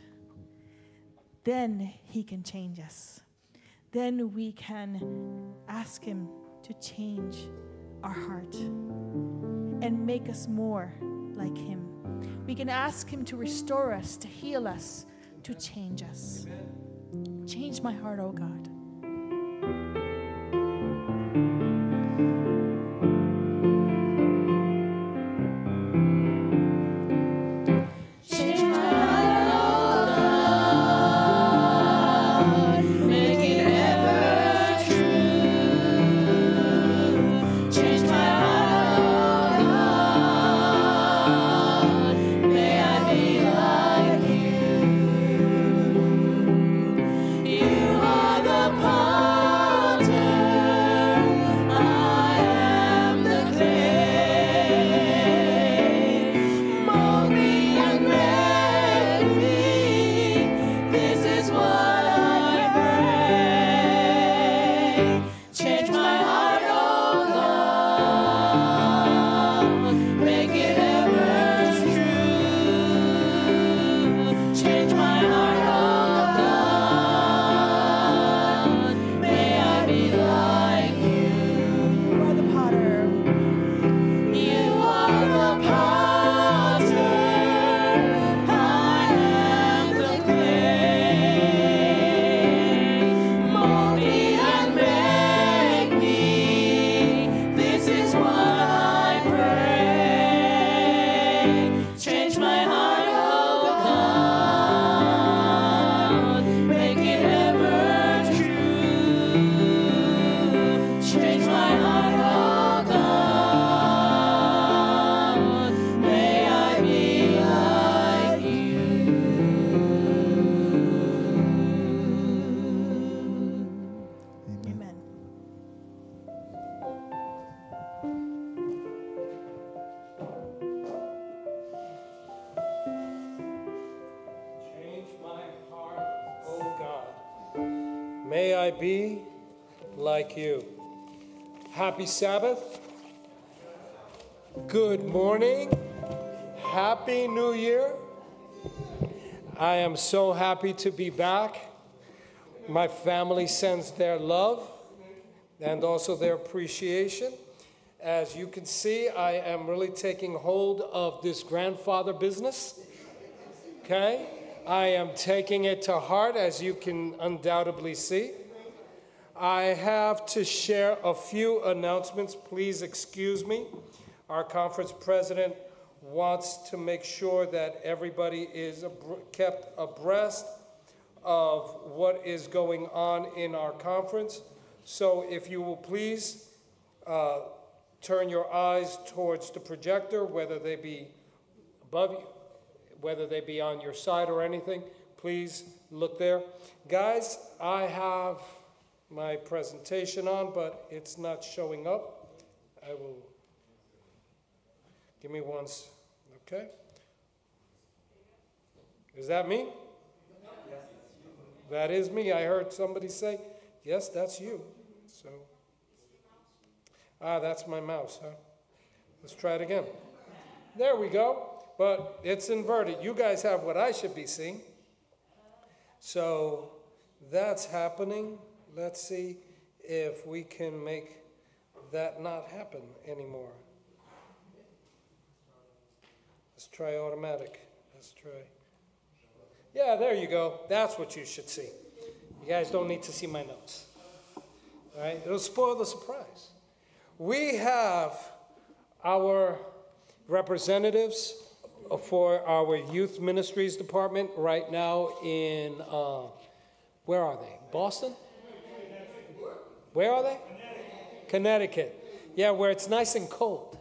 then he can change us. Then we can ask him to change our heart and make us more like him. We can ask him to restore us, to heal us, to change us. Change my heart, oh God. You are the May I be like you. Happy Sabbath. Good morning. Happy New Year. I am so happy to be back. My family sends their love and also their appreciation. As you can see, I am really taking hold of this grandfather business. Okay? I am taking it to heart, as you can undoubtedly see. I have to share a few announcements. Please excuse me. Our conference president wants to make sure that everybody is kept abreast of what is going on in our conference. So if you will please uh, turn your eyes towards the projector, whether they be above you, whether they be on your side or anything, please look there. Guys, I have my presentation on, but it's not showing up. I will, give me once, okay? Is that me? That is me. I heard somebody say, yes, that's you. So, ah, that's my mouse, huh? Let's try it again. There we go. But it's inverted. You guys have what I should be seeing. So that's happening. Let's see if we can make that not happen anymore. Let's try automatic. Let's try. Yeah, there you go. That's what you should see. You guys don't need to see my notes. All right? It'll spoil the surprise. We have our representatives for our youth ministries department right now in, uh, where are they? Boston? Where are they? Connecticut. Connecticut. Yeah, where it's nice and cold.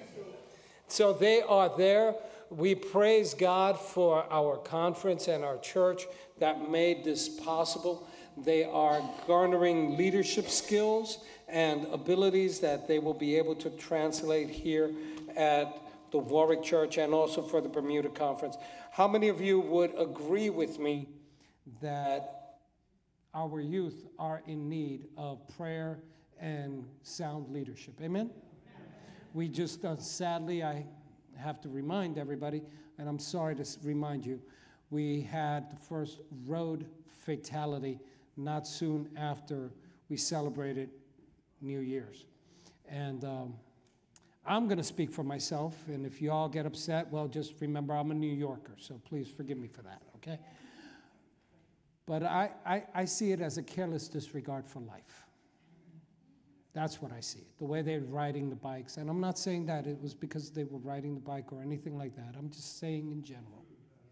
So they are there. We praise God for our conference and our church that made this possible. They are garnering leadership skills and abilities that they will be able to translate here at the Warwick Church and also for the Bermuda Conference. How many of you would agree with me that our youth are in need of prayer and sound leadership? Amen? Amen. We just, uh, sadly, I have to remind everybody, and I'm sorry to remind you, we had the first road fatality not soon after we celebrated New Year's. And um, I'm going to speak for myself, and if you all get upset, well, just remember I'm a New Yorker, so please forgive me for that, okay? But I, I, I see it as a careless disregard for life. That's what I see it, the way they're riding the bikes. And I'm not saying that it was because they were riding the bike or anything like that. I'm just saying in general.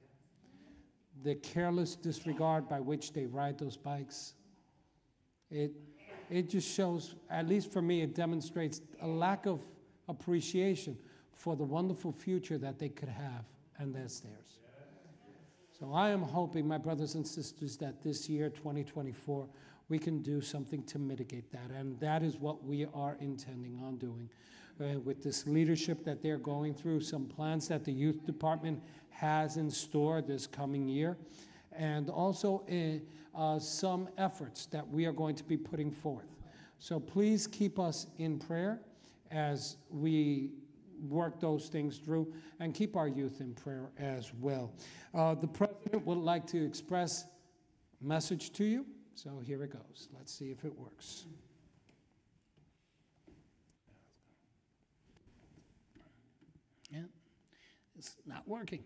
The careless disregard by which they ride those bikes, it, it just shows, at least for me, it demonstrates a lack of appreciation for the wonderful future that they could have, and that's theirs. So I am hoping, my brothers and sisters, that this year, twenty twenty-four, we can do something to mitigate that, and that is what we are intending on doing. Uh, with this leadership that they're going through, some plans that the youth department has in store this coming year, and also uh, uh, some efforts that we are going to be putting forth. So please keep us in prayer as we work those things through, and keep our youth in prayer as well. Uh, the president would like to express a message to you, so here it goes. Let's see if it works. Yeah, it's not working.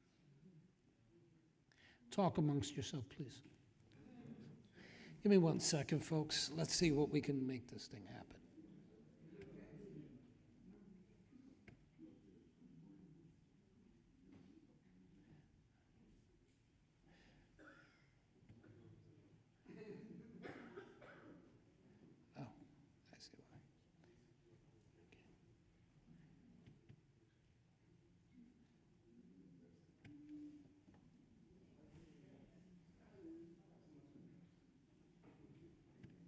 Talk amongst yourself, please. Give me one second, folks. Let's see what we can make this thing happen.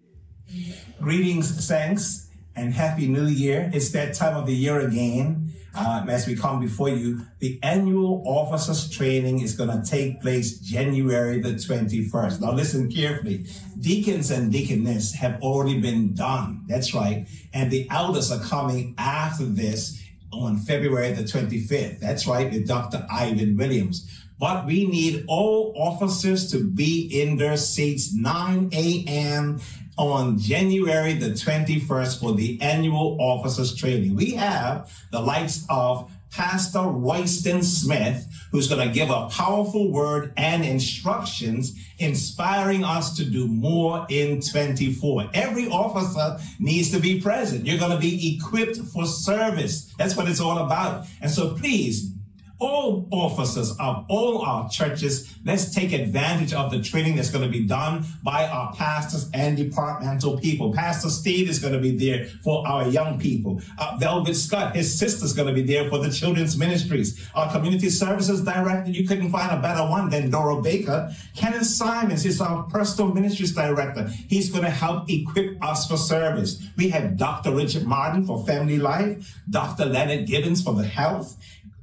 Greetings, saints, and Happy New Year. It's that time of the year again. uh, as we come before you, the annual officers training is going to take place January the twenty-first. Now listen carefully. Deacons and deaconess have already been done. That's right. And the elders are coming after this on February the twenty-fifth. That's right, with Doctor Ivan Williams. But we need all officers to be in their seats nine a.m. on January the twenty-first for the annual officers training. We have the likes of Pastor Royston Smith, who's going to give a powerful word and instructions, inspiring us to do more in twenty-four. Every officer needs to be present. You're going to be equipped for service. That's what it's all about. And so please, all officers of all our churches, let's take advantage of the training that's going to be done by our pastors and departmental people. Pastor Steve is going to be there for our young people. Uh, Velvet Scott, his sister's going to be there for the children's ministries. Our community services director, you couldn't find a better one than Dora Baker. Kenneth Simons is our personal ministries director. He's going to help equip us for service. We have Doctor Richard Martin for family life, Doctor Leonard Gibbons for the health,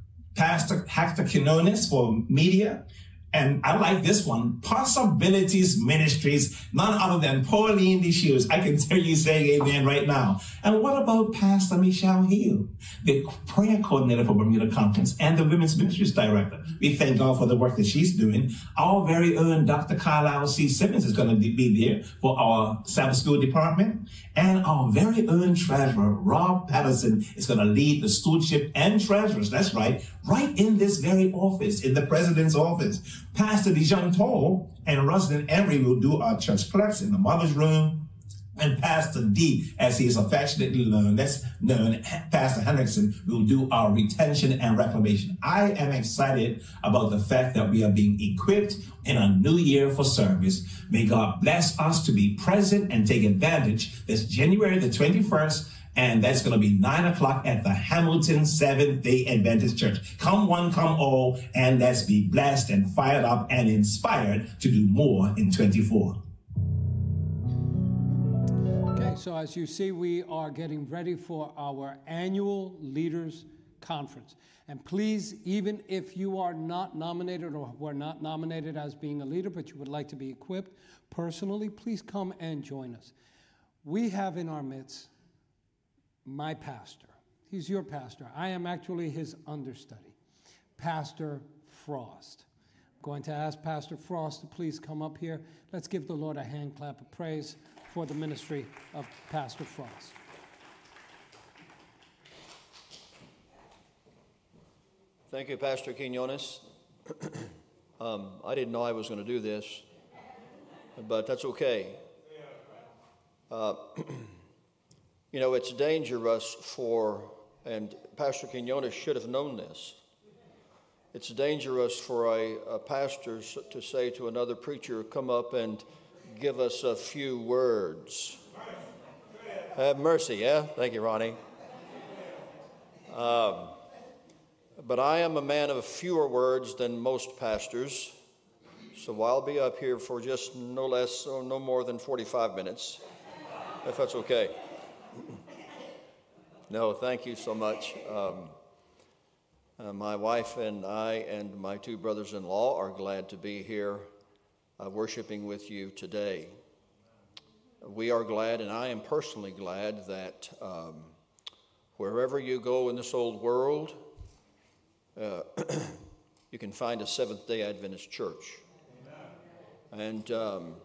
Pastor Hector Quinones for media. And I like this one, Possibilities Ministries, none other than Pauline DeShields. I can tell you saying amen right now. And what about Pastor Michelle Hill, the prayer coordinator for Bermuda Conference and the Women's Ministries Director? We thank God for the work that she's doing. Our very own Doctor Carlisle C. Simmons is going to be there for our Sabbath School department. And our very own treasurer, Rob Patterson, is going to lead the stewardship and treasurers. That's right, right in this very office, in the president's office. Pastor Dijon Toll and Rustin Emery will do our church clerks in the mother's room. And Pastor D, as he is affectionately known, that's known, Pastor Hendrickson, will do our retention and reclamation. I am excited about the fact that we are being equipped in a new year for service. May God bless us to be present and take advantage. That's January the twenty-first. And that's going to be nine o'clock at the Hamilton Seventh-day Adventist Church. Come one, come all, and let's be blessed and fired up and inspired to do more in twenty-four. Okay, so as you see, we are getting ready for our annual Leaders Conference. And please, even if you are not nominated or were not nominated as being a leader, but you would like to be equipped personally, please come and join us. We have in our midst my pastor. He's your pastor. I am actually his understudy, Pastor Frost. I'm going to ask Pastor Frost to please come up here. Let's give the Lord a hand clap of praise for the ministry of Pastor Frost. Thank you, Pastor Quinones. um, I didn't know I was going to do this, but that's okay. Uh, You know, it's dangerous for, and Pastor Quinones should have known this, it's dangerous for a, a pastor to say to another preacher, come up and give us a few words. Have mercy, yeah? Thank you, Ronnie. Um, but I am a man of fewer words than most pastors, so I'll be up here for just no less or no more than forty-five minutes, if that's okay. No, thank you so much. Um, uh, my wife and I and my two brothers-in-law are glad to be here uh, worshiping with you today. We are glad, and I am personally glad, that um, wherever you go in this old world, uh, you can find a Seventh-day Adventist church. And um,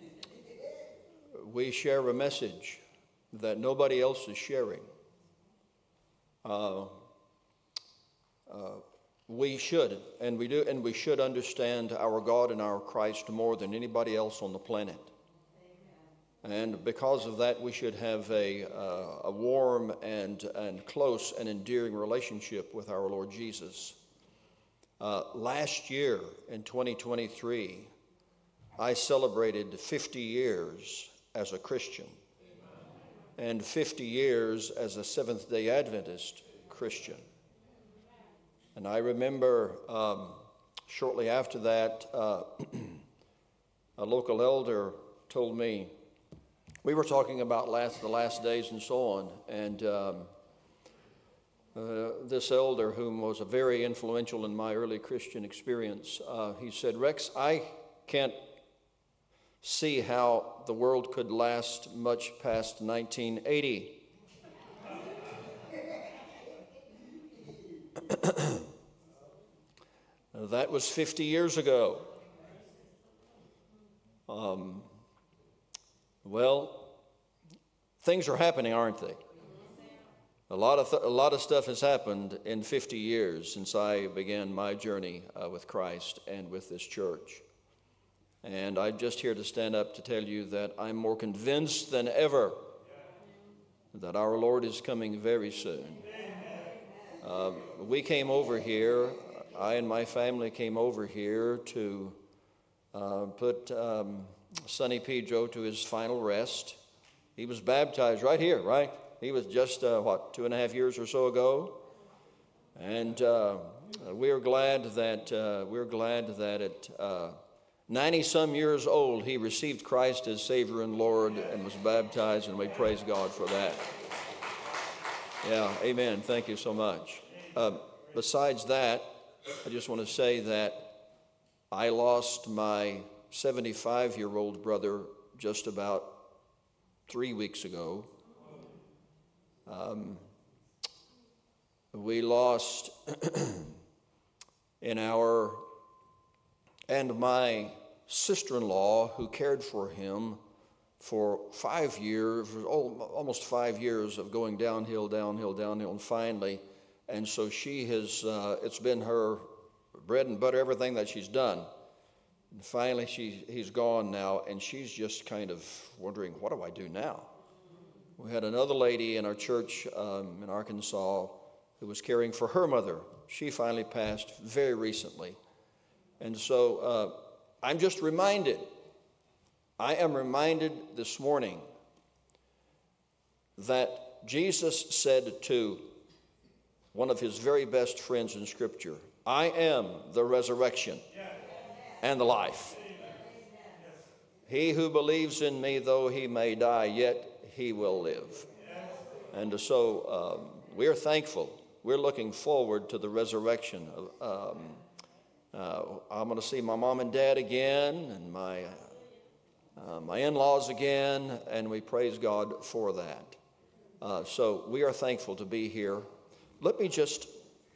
we share a message that nobody else is sharing. Uh, uh, we should, and we do, and we should understand our God and our Christ more than anybody else on the planet. And because of that, we should have a, uh, a warm and, and close and endearing relationship with our Lord Jesus. Uh, last year, in twenty twenty-three, I celebrated fifty years as a Christian and fifty years as a Seventh-day Adventist Christian. And I remember um, shortly after that, uh, a local elder told me, we were talking about last, the last days and so on, and um, uh, this elder, whom was a very influential in my early Christian experience, uh, he said, Rex, I can't see how the world could last much past nineteen eighty. That was fifty years ago. Um, well, things are happening, aren't they? A lot of th- a lot of stuff has happened in fifty years since I began my journey uh, with Christ and with this church. And I'm just here to stand up to tell you that I'm more convinced than ever that our Lord is coming very soon. Uh, we came over here, I and my family came over here to uh, put um, Sonny Pedro to his final rest. He was baptized right here, right? He was just, uh, what, two and a half years or so ago. And uh, we're glad that, uh, we're glad that at uh, ninety-some years old, he received Christ as Savior and Lord and was baptized, and we praise God for that. Yeah, amen. Thank you so much. Uh, besides that, I just want to say that I lost my seventy-five-year-old brother just about three weeks ago. Um, we lost in our, and my sister-in-law who cared for him for five years, almost five years of going downhill, downhill, downhill, and finally, and so she has, uh, it's been her bread and butter, everything that she's done. And finally, she, he's gone now, and she's just kind of wondering, what do I do now? We had another lady in our church um, in Arkansas who was caring for her mother. She finally passed very recently. And so uh, I'm just reminded, I am reminded this morning that Jesus said to one of his very best friends in Scripture, I am the resurrection and the life. He who believes in me, though he may die, yet he will live. And so um, we're thankful. We're looking forward to the resurrection. Um, uh, I'm going to see my mom and dad again, and my uh, my in-laws again, and we praise God for that. Uh, so we are thankful to be here. Let me just,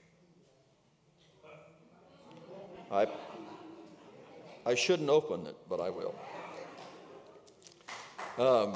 I, I shouldn't open it, but I will. Um,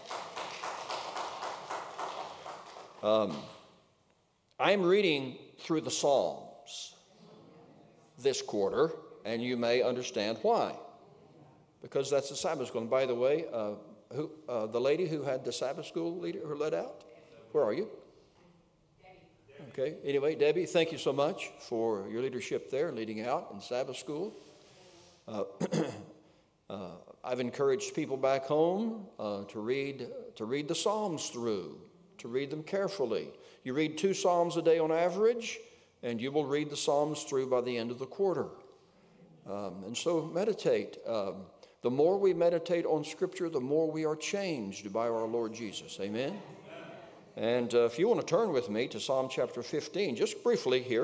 um, I'm reading through the Psalms this quarter, and you may understand why. Because that's the Sabbath school. And by the way, uh, who, uh, the lady who had the Sabbath school leader, who led out, where are you? Okay, anyway, Debbie, thank you so much for your leadership there, leading out in Sabbath school. Uh, uh, I've encouraged people back home uh, to read to read the Psalms through, to read them carefully. You read two Psalms a day on average, and you will read the Psalms through by the end of the quarter. Um, and so meditate. Um, the more we meditate on Scripture, the more we are changed by our Lord Jesus. Amen? And uh, if you want to turn with me to Psalm chapter fifteen, just briefly here.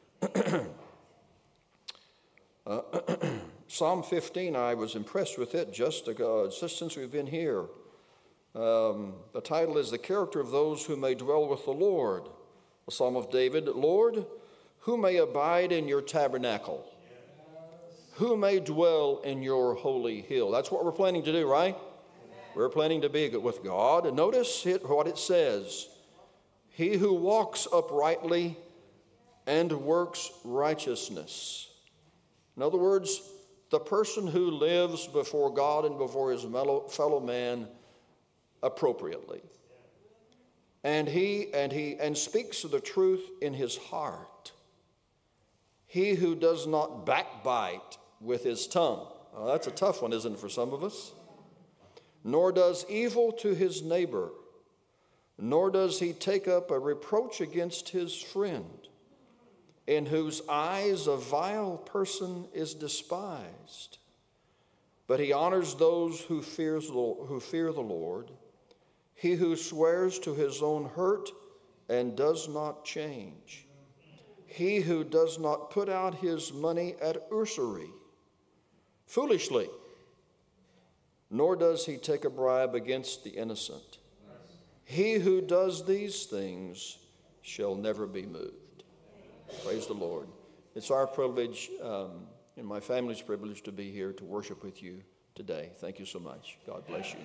uh, Psalm fifteen, I was impressed with it just, ago, just since we've been here. Um, the title is The Character of Those Who May Dwell with the Lord. A Psalm of David, Lord, who may abide in your tabernacle? Who may dwell in your holy hill? That's what we're planning to do, right? We're planning to be with God. And notice it, what it says. He who walks uprightly and works righteousness. In other words, the person who lives before God and before his fellow man appropriately. And he and he and speaks the truth in his heart. He who does not backbite with his tongue. Well, that's a tough one, isn't it, for some of us? Nor does evil to his neighbor, nor does he take up a reproach against his friend, in whose eyes a vile person is despised. But he honors those who fears who fear the Lord. He who swears to his own hurt and does not change. He who does not put out his money at usury, foolishly, nor does he take a bribe against the innocent. He who does these things shall never be moved. Praise the Lord. It's our privilege, um, and my family's privilege, to be here to worship with you today. Thank you so much. God bless you.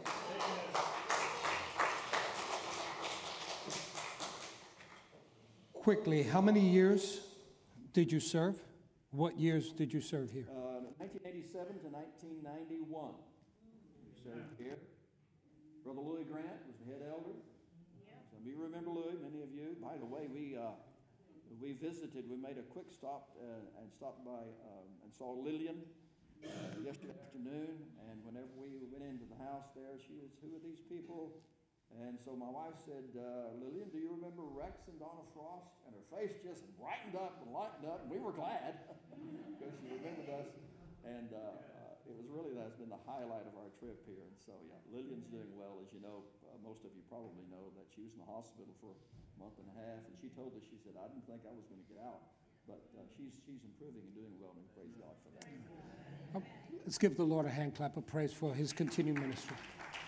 Quickly, how many years did you serve? What years did you serve here? Uh, nineteen eighty-seven to nineteen ninety-one. Served here. Brother Louis Grant was the head elder. Some of you remember Louis, many of you. By the way, we uh, we visited, we made a quick stop uh, and stopped by um, and saw Lillian uh, yesterday afternoon. And whenever we went into the house there, she was, who are these people? And so my wife said, uh, Lillian, do you remember Rex and Donna Frost? And her face just brightened up and lightened up. And we were glad because she remembered us. And uh, uh, it was really, that's been the highlight of our trip here. And so, yeah, Lillian's doing well. As you know, uh, most of you probably know that she was in the hospital for a month and a half. And she told us, she said, I didn't think I was going to get out. But uh, she's, she's improving and doing well, and praise God for that. Let's give the Lord a hand clap of praise for his continued ministry.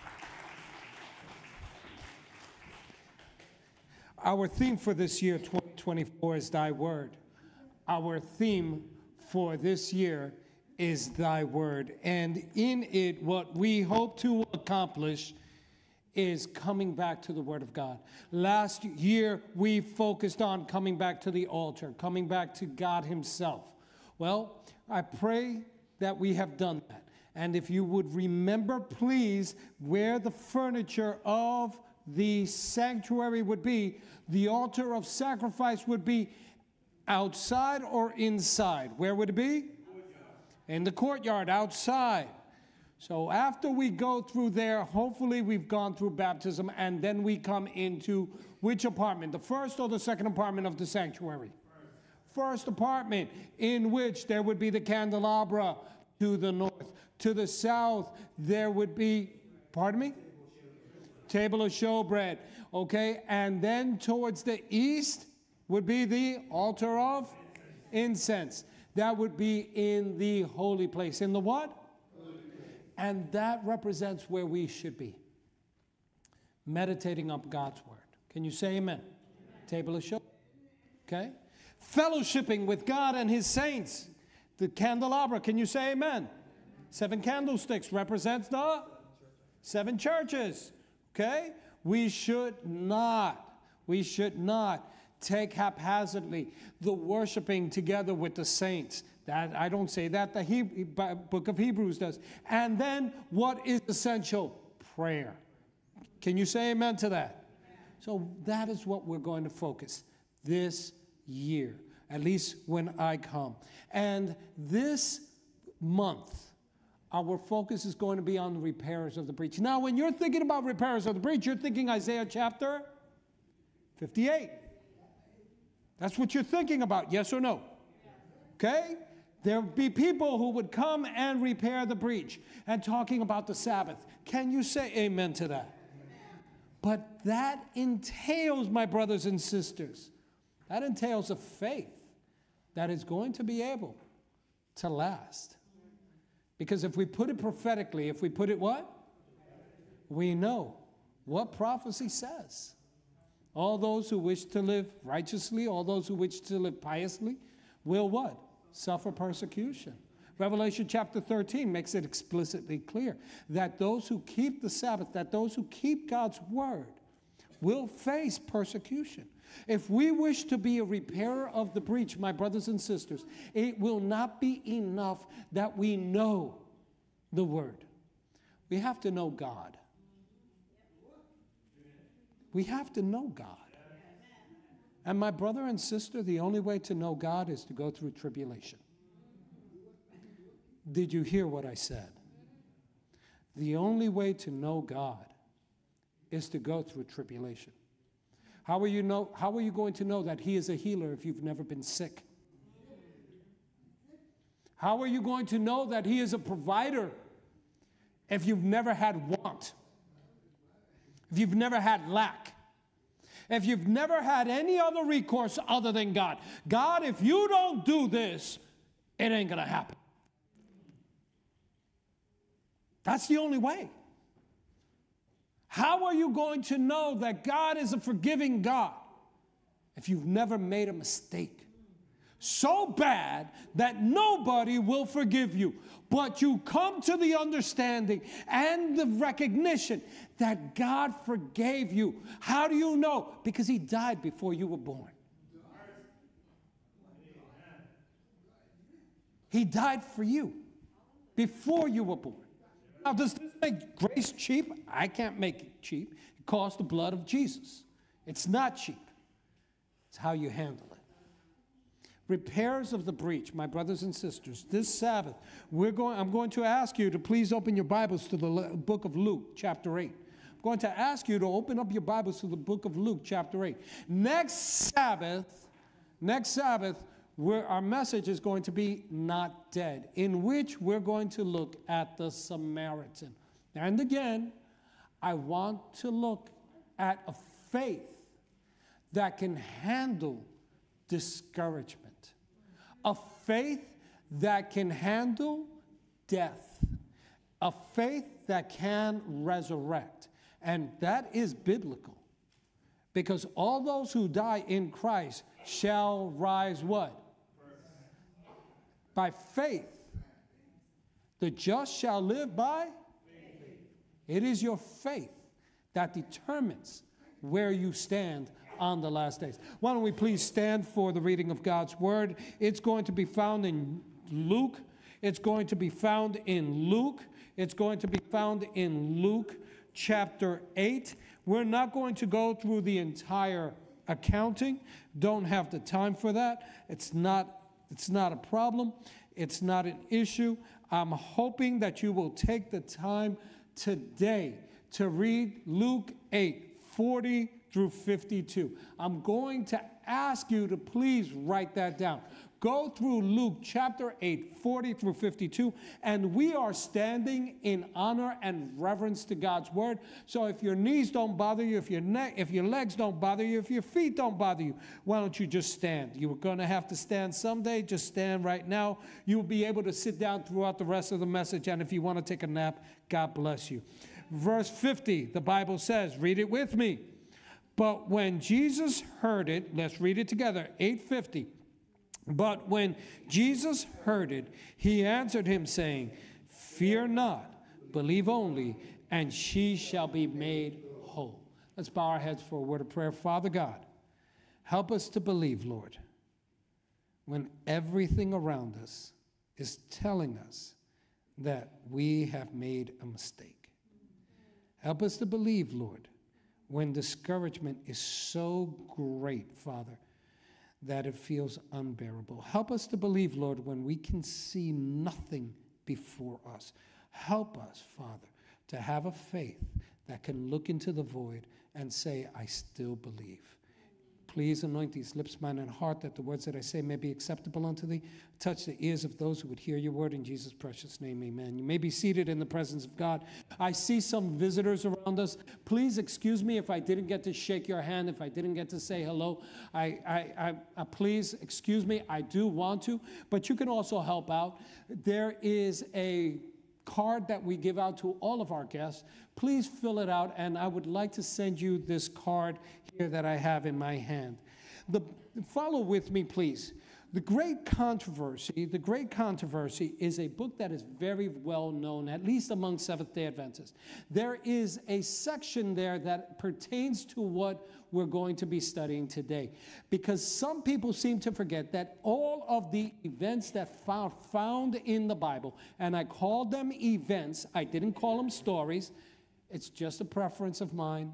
Our theme for this year, twenty twenty-four, is Thy Word. Our theme for this year is Thy Word. And in it, what we hope to accomplish is coming back to the Word of God. Last year, we focused on coming back to the altar, coming back to God Himself. Well, I pray that we have done that. And if you would remember, please, where the furniture of the sanctuary would be, the altar of sacrifice would be outside or inside. Where would it be? In the courtyard, outside. So after we go through there, hopefully we've gone through baptism, and then we come into which apartment? The first or the second apartment of the sanctuary? First apartment, in which there would be the candelabra to the north. To the south, there would be, pardon me? Table of showbread, okay? And then towards the east would be the altar of incense. That would be in the holy place. In the what? And that represents where we should be. Meditating on God's word. Can you say amen? Amen. Table of showbread, okay? Fellowshipping with God and His saints. The candelabra, can you say amen? Amen. Seven candlesticks represents the seven churches. Okay? We should not, we should not take haphazardly the worshiping together with the saints. That I don't say that, the Hebrew, book of Hebrews does. And then what is essential? Prayer. Can you say amen to that? So that is what we're going to focus this year, at least when I come. And this month, our focus is going to be on the repairers of the breach. Now, when you're thinking about repairers of the breach, you're thinking Isaiah chapter fifty-eight. That's what you're thinking about, yes or no? Okay? There would be people who would come and repair the breach, and talking about the Sabbath. Can you say amen to that? But that entails, my brothers and sisters, that entails a faith that is going to be able to last. Because if we put it prophetically, if we put it what? We know what prophecy says. All those who wish to live righteously, all those who wish to live piously, will what? Suffer persecution. Revelation chapter thirteen makes it explicitly clear that those who keep the Sabbath, that those who keep God's word, will face persecution. If we wish to be a repairer of the breach, my brothers and sisters, it will not be enough that we know the word. We have to know God. We have to know God. And my brother and sister, the only way to know God is to go through tribulation. Did you hear what I said? The only way to know God is to go through tribulation. How are you know, how are you going to know that He is a healer if you've never been sick? How are you going to know that He is a provider if you've never had want? If you've never had lack? if you've never had any other recourse other than God, God, if you don't do this, it ain't going to happen. That's the only way. How are you going to know that God is a forgiving God if you've never made a mistake so bad that nobody will forgive you, but you come to the understanding and the recognition that God forgave you? How do you know? Because he died before you were born. He died for you before you were born. Now, does this make grace cheap? I can't make it cheap. It costs the blood of Jesus. It's not cheap. It's how you handle it. Repairs of the breach, my brothers and sisters. This Sabbath, we're going, I'm going to ask you to please open your Bibles to the book of Luke, chapter eight. I'm going to ask you to open up your Bibles to the book of Luke, chapter eight. Next Sabbath, next Sabbath, We're, our message is going to be Not Dead, in which we're going to look at the Samaritan. And again, I want to look at a faith that can handle discouragement, a faith that can handle death, a faith that can resurrect. And that is biblical, because all those who die in Christ shall rise what? By faith. The just shall live by faith. It is your faith that determines where you stand on the last days. Why don't we please stand for the reading of God's word? It's going to be found in Luke. It's going to be found in Luke. It's going to be found in Luke chapter eight. We're not going to go through the entire accounting. Don't have the time for that. It's not It's not a problem. It's not an issue. I'm hoping that you will take the time today to read Luke eight, forty through fifty-two. I'm going to ask you to please write that down. Go through Luke chapter eight, forty through fifty-two, and we are standing in honor and reverence to God's word. So if your knees don't bother you, if your neck, if your legs don't bother you, if your feet don't bother you, why don't you just stand? You were going to have to stand someday. Just stand right now. You will be able to sit down throughout the rest of the message, and if you want to take a nap, God bless you. Verse fifty, the Bible says, read it with me. But when Jesus heard it, let's read it together, eight fifty. But when Jesus heard it, he answered him, saying, fear not, believe only, and she shall be made whole. Let's bow our heads for a word of prayer. Father God, help us to believe, Lord, when everything around us is telling us that we have made a mistake. Help us to believe, Lord, when discouragement is so great, Father, that it feels unbearable. Help us to believe, Lord, when we can see nothing before us. Help us, Father, to have a faith that can look into the void and say, I still believe. Please anoint these lips, mind, and heart, that the words that I say may be acceptable unto thee. Touch the ears of those who would hear your word in Jesus' precious name, amen. You may be seated in the presence of God. I see some visitors around us. Please excuse me if I didn't get to shake your hand, if I didn't get to say hello. I, I, I, I please excuse me. I do want to, but you can also help out. There is a card that we give out to all of our guests. Please fill it out, and I would like to send you this card here that I have in my hand. The, follow with me, please. The Great Controversy, The Great Controversy is a book that is very well known, at least among Seventh-day Adventists. There is a section there that pertains to what we're going to be studying today, because some people seem to forget that all of the events that are found in the Bible, and I called them events, I didn't call them stories, it's just a preference of mine.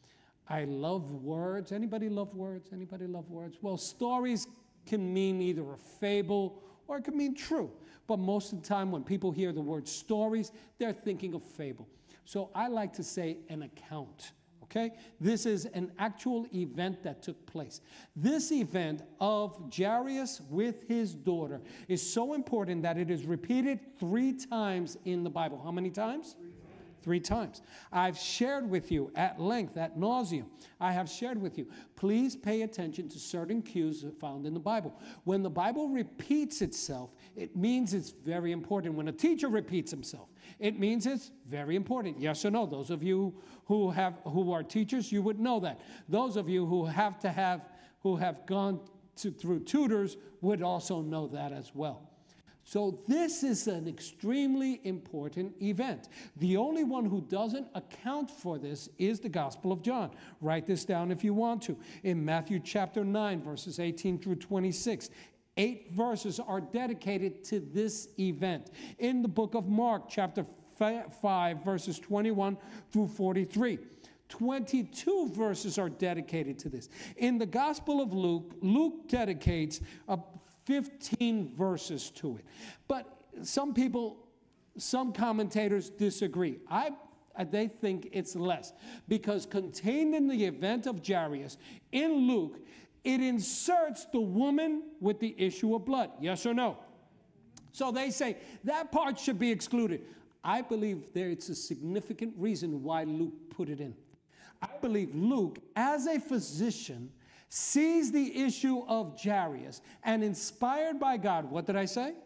I love words. Anybody love words? Anybody love words? Well, stories can mean either a fable or it can mean true. But most of the time when people hear the word stories, they're thinking of fable. So I like to say an account, okay? This is an actual event that took place. This event of Jairus with his daughter is so important that it is repeated three times in the Bible. How many times? three times. I've shared with you at length, at nauseum, I have shared with you, please pay attention to certain cues found in the Bible. When the Bible repeats itself, it means it's very important. When a teacher repeats himself, it means it's very important. Yes or no? Those of you who have who are teachers, you would know that. Those of you who have to have who have gone to, through tutors would also know that as well. So this is an extremely important event. The only one who doesn't account for this is the Gospel of John. Write this down if you want to. In Matthew chapter nine, verses eighteen through twenty-six, eight verses are dedicated to this event. In the book of Mark chapter five, verses twenty-one through forty-three, twenty-two verses are dedicated to this. In the Gospel of Luke, Luke dedicates a fifteen verses to it. But some people, some commentators disagree. I, they think it's less, because contained in the event of Jairus in Luke, it inserts the woman with the issue of blood. Yes or no? So they say that part should be excluded. I believe there it's a significant reason why Luke put it in. I believe Luke, as a physician, sees the issue of Jairus, and inspired by God, what did I say?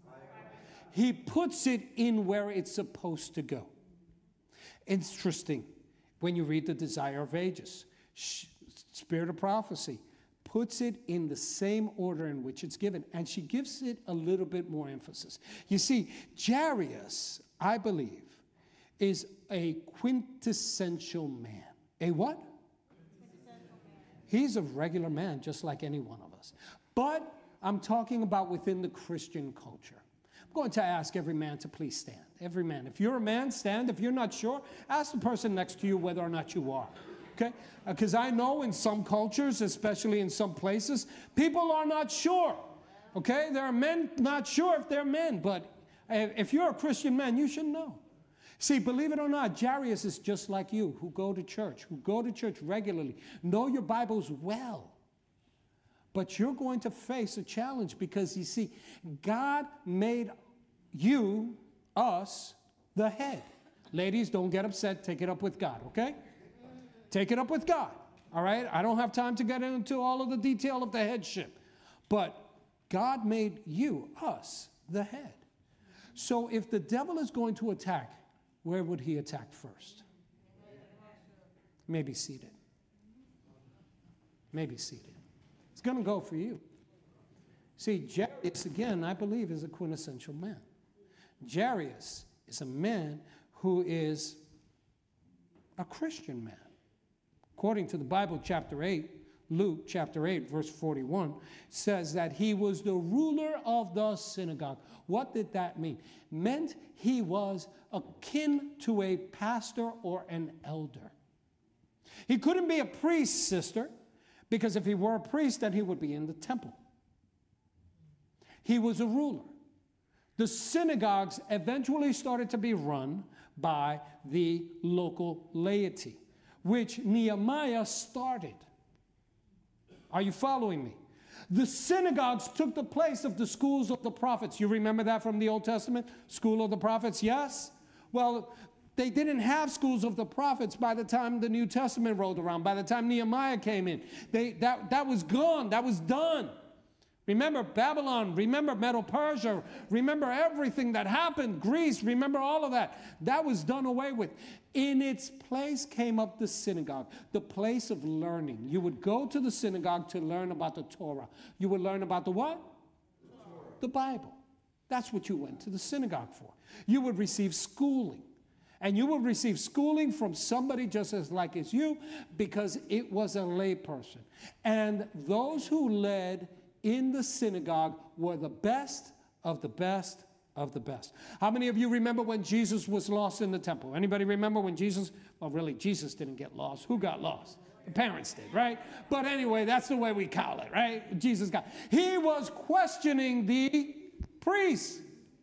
He puts it in where it's supposed to go. Interesting. When you read the Desire of Ages, Spirit of Prophecy puts it in the same order in which it's given, and she gives it a little bit more emphasis. You see, Jairus, I believe, is a quintessential man. A what? He's a regular man, just like any one of us. But I'm talking about within the Christian culture. I'm going to ask every man to please stand. Every man. If you're a man, stand. If you're not sure, ask the person next to you whether or not you are. Okay? Because I know in some cultures, especially in some places, people are not sure. Okay? There are men not sure if they're men. But if you're a Christian man, you should know. See, believe it or not, Jairus is just like you, who go to church, who go to church regularly, know your Bibles well. But you're going to face a challenge because, you see, God made you, us, the head. Ladies, don't get upset. Take it up with God, okay? Take it up with God, all right? I don't have time to get into all of the detail of the headship. But God made you, us, the head. So if the devil is going to attack, where would he attack first? Maybe seated. Maybe seated. It's going to go for you. See, Jairus, again, I believe, is a quintessential man. Jairus is a man who is a Christian man. According to the Bible, chapter eight, Luke chapter eight, verse forty-one, says that he was the ruler of the synagogue. What did that mean? Meant he was akin to a pastor or an elder. He couldn't be a priest, sister, because if he were a priest, then he would be in the temple. He was a ruler. The synagogues eventually started to be run by the local laity, which Nehemiah started. Are you following me? The synagogues took the place of the schools of the prophets. You remember that from the Old Testament? School of the prophets, yes? Well, they didn't have schools of the prophets by the time the New Testament rolled around, by the time Nehemiah came in. They, that, that was gone. That was done. Remember Babylon. Remember Medo-Persia. Remember everything that happened. Greece. Remember all of that. That was done away with. In its place came up the synagogue, the place of learning. You would go to the synagogue to learn about the Torah. You would learn about the what? The, the Bible. That's what you went to the synagogue for. You would receive schooling. And you would receive schooling from somebody just as like as you, because it was a lay person. And those who led in the synagogue were the best of the best of the best. How many of you remember when Jesus was lost in the temple? Anybody remember when Jesus, well, really, Jesus didn't get lost. Who got lost? The parents did, right? But anyway, that's the way we call it, right? Jesus got, he was questioning the priests.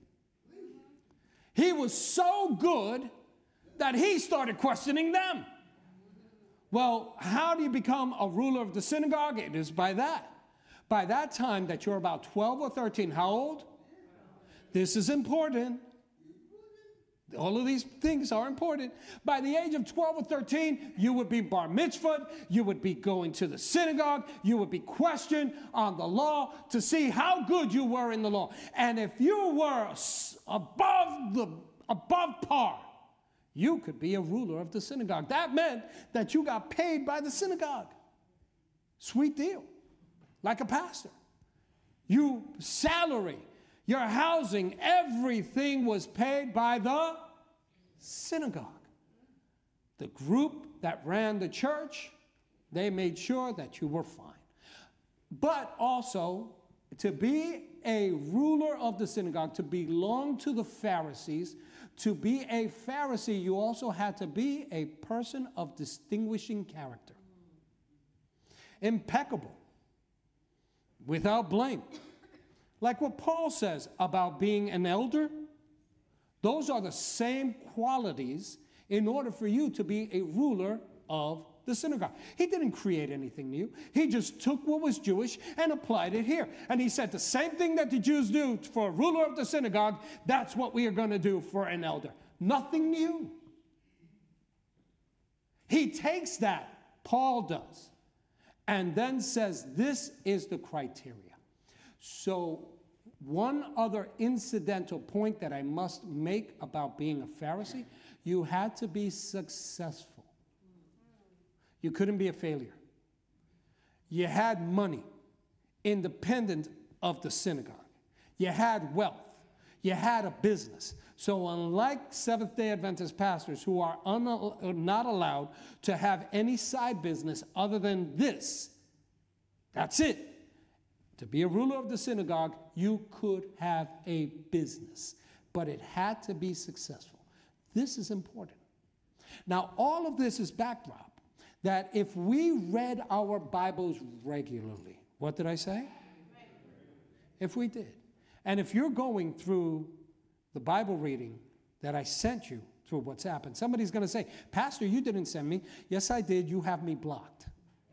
He was so good that he started questioning them. Well, how do you become a ruler of the synagogue? It is by that. By that time that you're about twelve or thirteen, how old? This is important. all of these things are important. By the age of twelve or thirteen, you would be bar mitzvahed, you would be going to the synagogue, you would be questioned on the law to see how good you were in the law. And if you were above the above par, you could be a ruler of the synagogue. That meant that you got paid by the synagogue. Sweet deal, like a pastor. You salary, your housing, everything was paid by the synagogue. The group that ran the church, they made sure that you were fine. But also, to be a ruler of the synagogue, to belong to the Pharisees, to be a Pharisee, you also had to be a person of distinguishing character. Impeccable, without blame. Like what Paul says about being an elder, those are the same qualities in order for you to be a ruler of the synagogue. He didn't create anything new. He just took what was Jewish and applied it here. And he said the same thing that the Jews do for a ruler of the synagogue, that's what we are going to do for an elder. Nothing new. He takes that, Paul does, and then says this is the criteria. So one other incidental point that I must make about being a Pharisee, you had to be successful. You couldn't be a failure. You had money, independent of the synagogue. You had wealth. You had a business. So unlike Seventh-day Adventist pastors who are not allowed to have any side business other than this, that's it. To be a ruler of the synagogue, you could have a business, but it had to be successful. This is important. Now, all of this is backdrop that if we read our Bibles regularly, what did I say? If we did. And if you're going through the Bible reading that I sent you through WhatsApp, and somebody's going to say, Pastor, you didn't send me. Yes, I did. You have me blocked.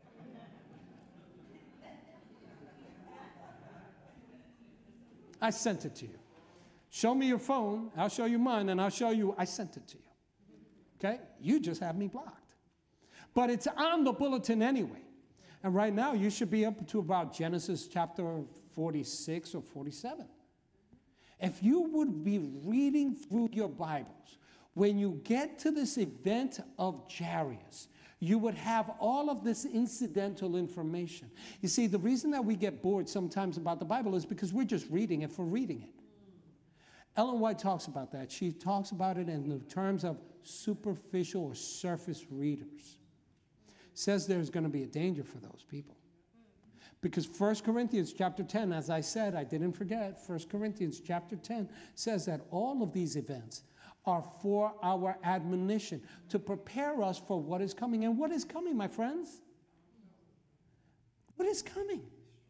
I sent it to you. Show me your phone, I'll show you mine, and I'll show you I sent it to you. Okay? You just have me blocked. But it's on the bulletin anyway. And right now, you should be up to about Genesis chapter forty-six or forty-seven. If you would be reading through your Bibles, when you get to this event of Jairus, you would have all of this incidental information. You see, the reason that we get bored sometimes about the Bible is because we're just reading it for reading it. Ellen White talks about that. She talks about it in the terms of superficial or surface readers. Says there's going to be a danger for those people. Because First Corinthians chapter ten, as I said, I didn't forget, First Corinthians chapter ten says that all of these events are for our admonition, to prepare us for what is coming. And what is coming, my friends? What is coming?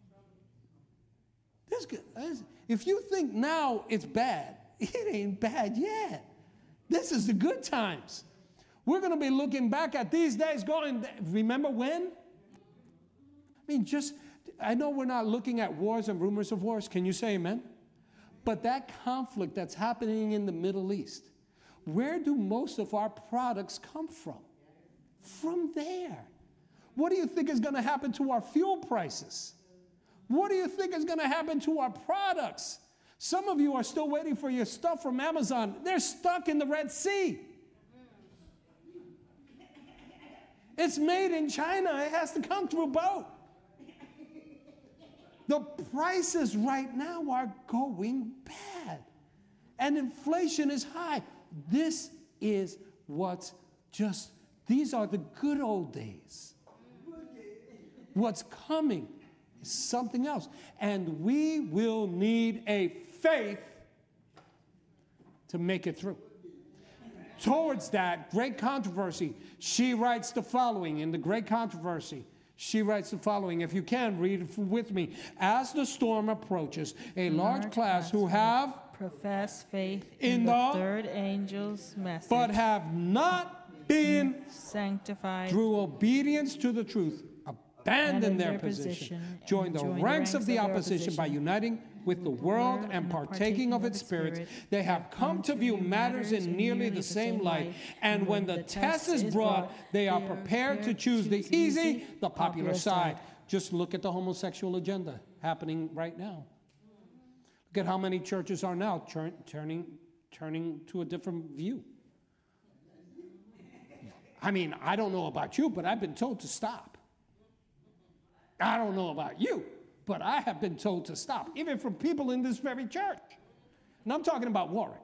This, if you think now it's bad, it ain't bad yet. This is the good times. We're going to be looking back at these days going, remember when? I mean, just, I know we're not looking at wars and rumors of wars. Can you say amen? But that conflict that's happening in the Middle East, where do most of our products come from? From there. What do you think is going to happen to our fuel prices? What do you think is going to happen to our products? Some of you are still waiting for your stuff from Amazon. They're stuck in the Red Sea. It's made in China. It has to come through boat. The prices right now are going bad. And inflation is high. This is what's just, these are the good old days. What's coming is something else. And we will need a faith to make it through. Towards that great controversy, she writes the following in the great controversy. She writes the following, if you can, read it with me. As the storm approaches, a large, large class who have professed faith in, in the, the third angel's message, but have not been sanctified through obedience to the truth, abandon their, their position, position join the ranks, ranks of the opposition, opposition by uniting with the world and partaking of its spirits, they have come to view matters in nearly the same light. And when the test is brought, they are prepared to choose the easy, the popular side. Just look at the homosexual agenda happening right now. Look at how many churches are now turn, turning, turning to a different view. I mean, I don't know about you, but I've been told to stop. I don't know about you, but I have been told to stop, even from people in this very church. And I'm talking about Warwick.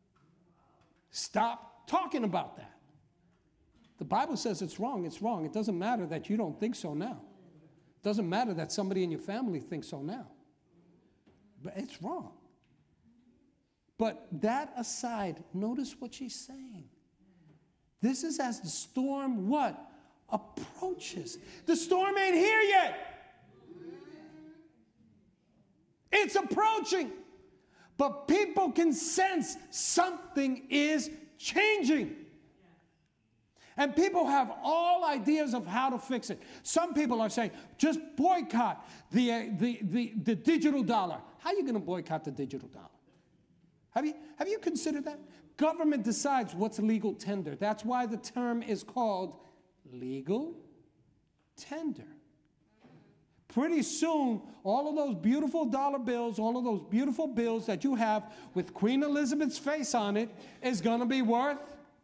Stop talking about that. The Bible says it's wrong, it's wrong. It doesn't matter that you don't think so now. It doesn't matter that somebody in your family thinks so now. But it's wrong. But that aside, notice what she's saying. This is as the storm, what? Approaches. The storm ain't here yet. It's approaching. But people can sense something is changing. And people have all ideas of how to fix it. Some people are saying, just boycott the, uh, the, the, the digital dollar. How are you going to boycott the digital dollar? Have you, have you considered that? Government decides what's legal tender. That's why the term is called legal tender. Pretty soon, all of those beautiful dollar bills, all of those beautiful bills that you have with Queen Elizabeth's face on it is going to be worth,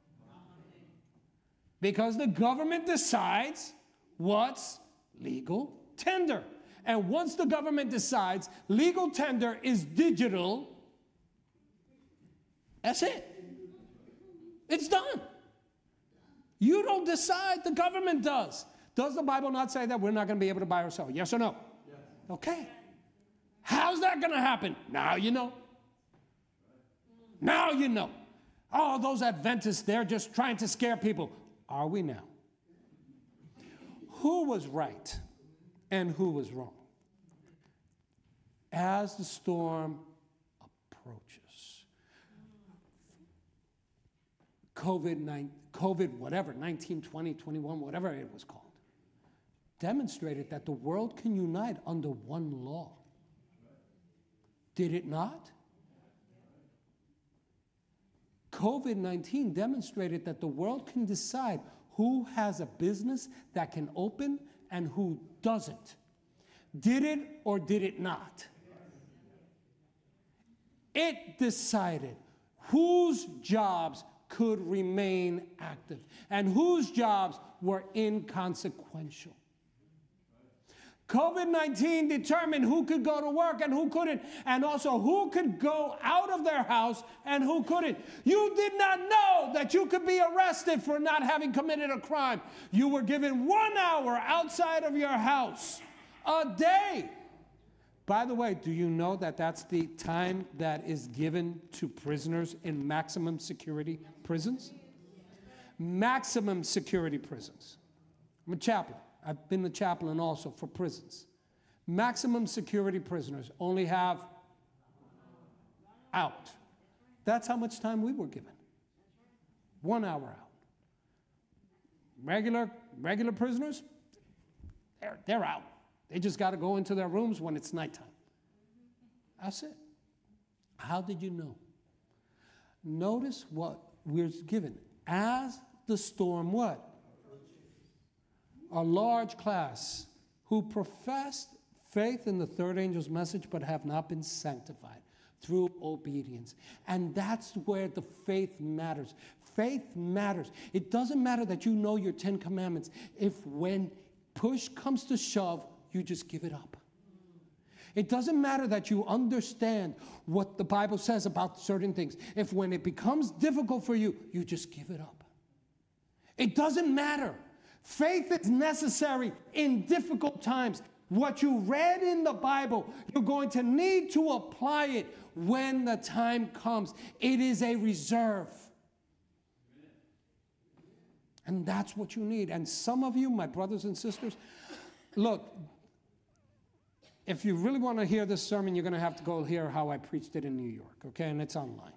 because the government decides what's legal tender. And once the government decides legal tender is digital, that's it. It's done. You don't decide, the government does. Does the Bible not say that we're not going to be able to buy or sell? Yes or no? Yes. Okay. How's that going to happen? Now you know. Now you know. Oh, those Adventists, they're just trying to scare people. Are we now? Who was right and who was wrong? As the storm approaches, COVID, nine, COVID whatever, nineteen, twenty, twenty-one, whatever it was called, demonstrated that the world can unite under one law. Did it not? COVID nineteen demonstrated that the world can decide who has a business that can open and who doesn't. Did it or did it not? It decided whose jobs could remain active and whose jobs were inconsequential. COVID nineteen determined who could go to work and who couldn't, and also who could go out of their house and who couldn't. You did not know that you could be arrested for not having committed a crime. You were given one hour outside of your house a day. By the way, do you know that that's the time that is given to prisoners in maximum security prisons? Maximum security prisons. I'm a chaplain. I've been the chaplain also for prisons. Maximum security prisoners only have out. That's how much time we were given. One hour out. Regular, regular prisoners, they're, they're out. They just got to go into their rooms when it's nighttime. That's it. How did you know? Notice what we're given. As the storm what? A large class who professed faith in the third angel's message but have not been sanctified through obedience. And that's where the faith matters. Faith matters. It doesn't matter that you know your Ten Commandments if when push comes to shove, you just give it up. It doesn't matter that you understand what the Bible says about certain things. If when it becomes difficult for you, you just give it up. It doesn't matter. Faith is necessary in difficult times. What you read in the Bible, you're going to need to apply it when the time comes. It is a reserve. And that's what you need. And some of you, my brothers and sisters, look, if you really want to hear this sermon, you're going to have to go hear how I preached it in New York, okay? And it's online.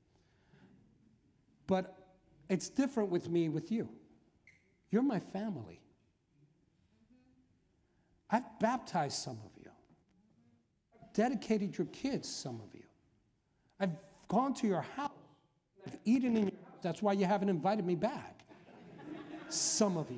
But it's different with me, with you. You're my family. I've baptized some of you. dedicated your kids, some of you. I've gone to your house. I've eaten in your house. That's why you haven't invited me back. Some of you.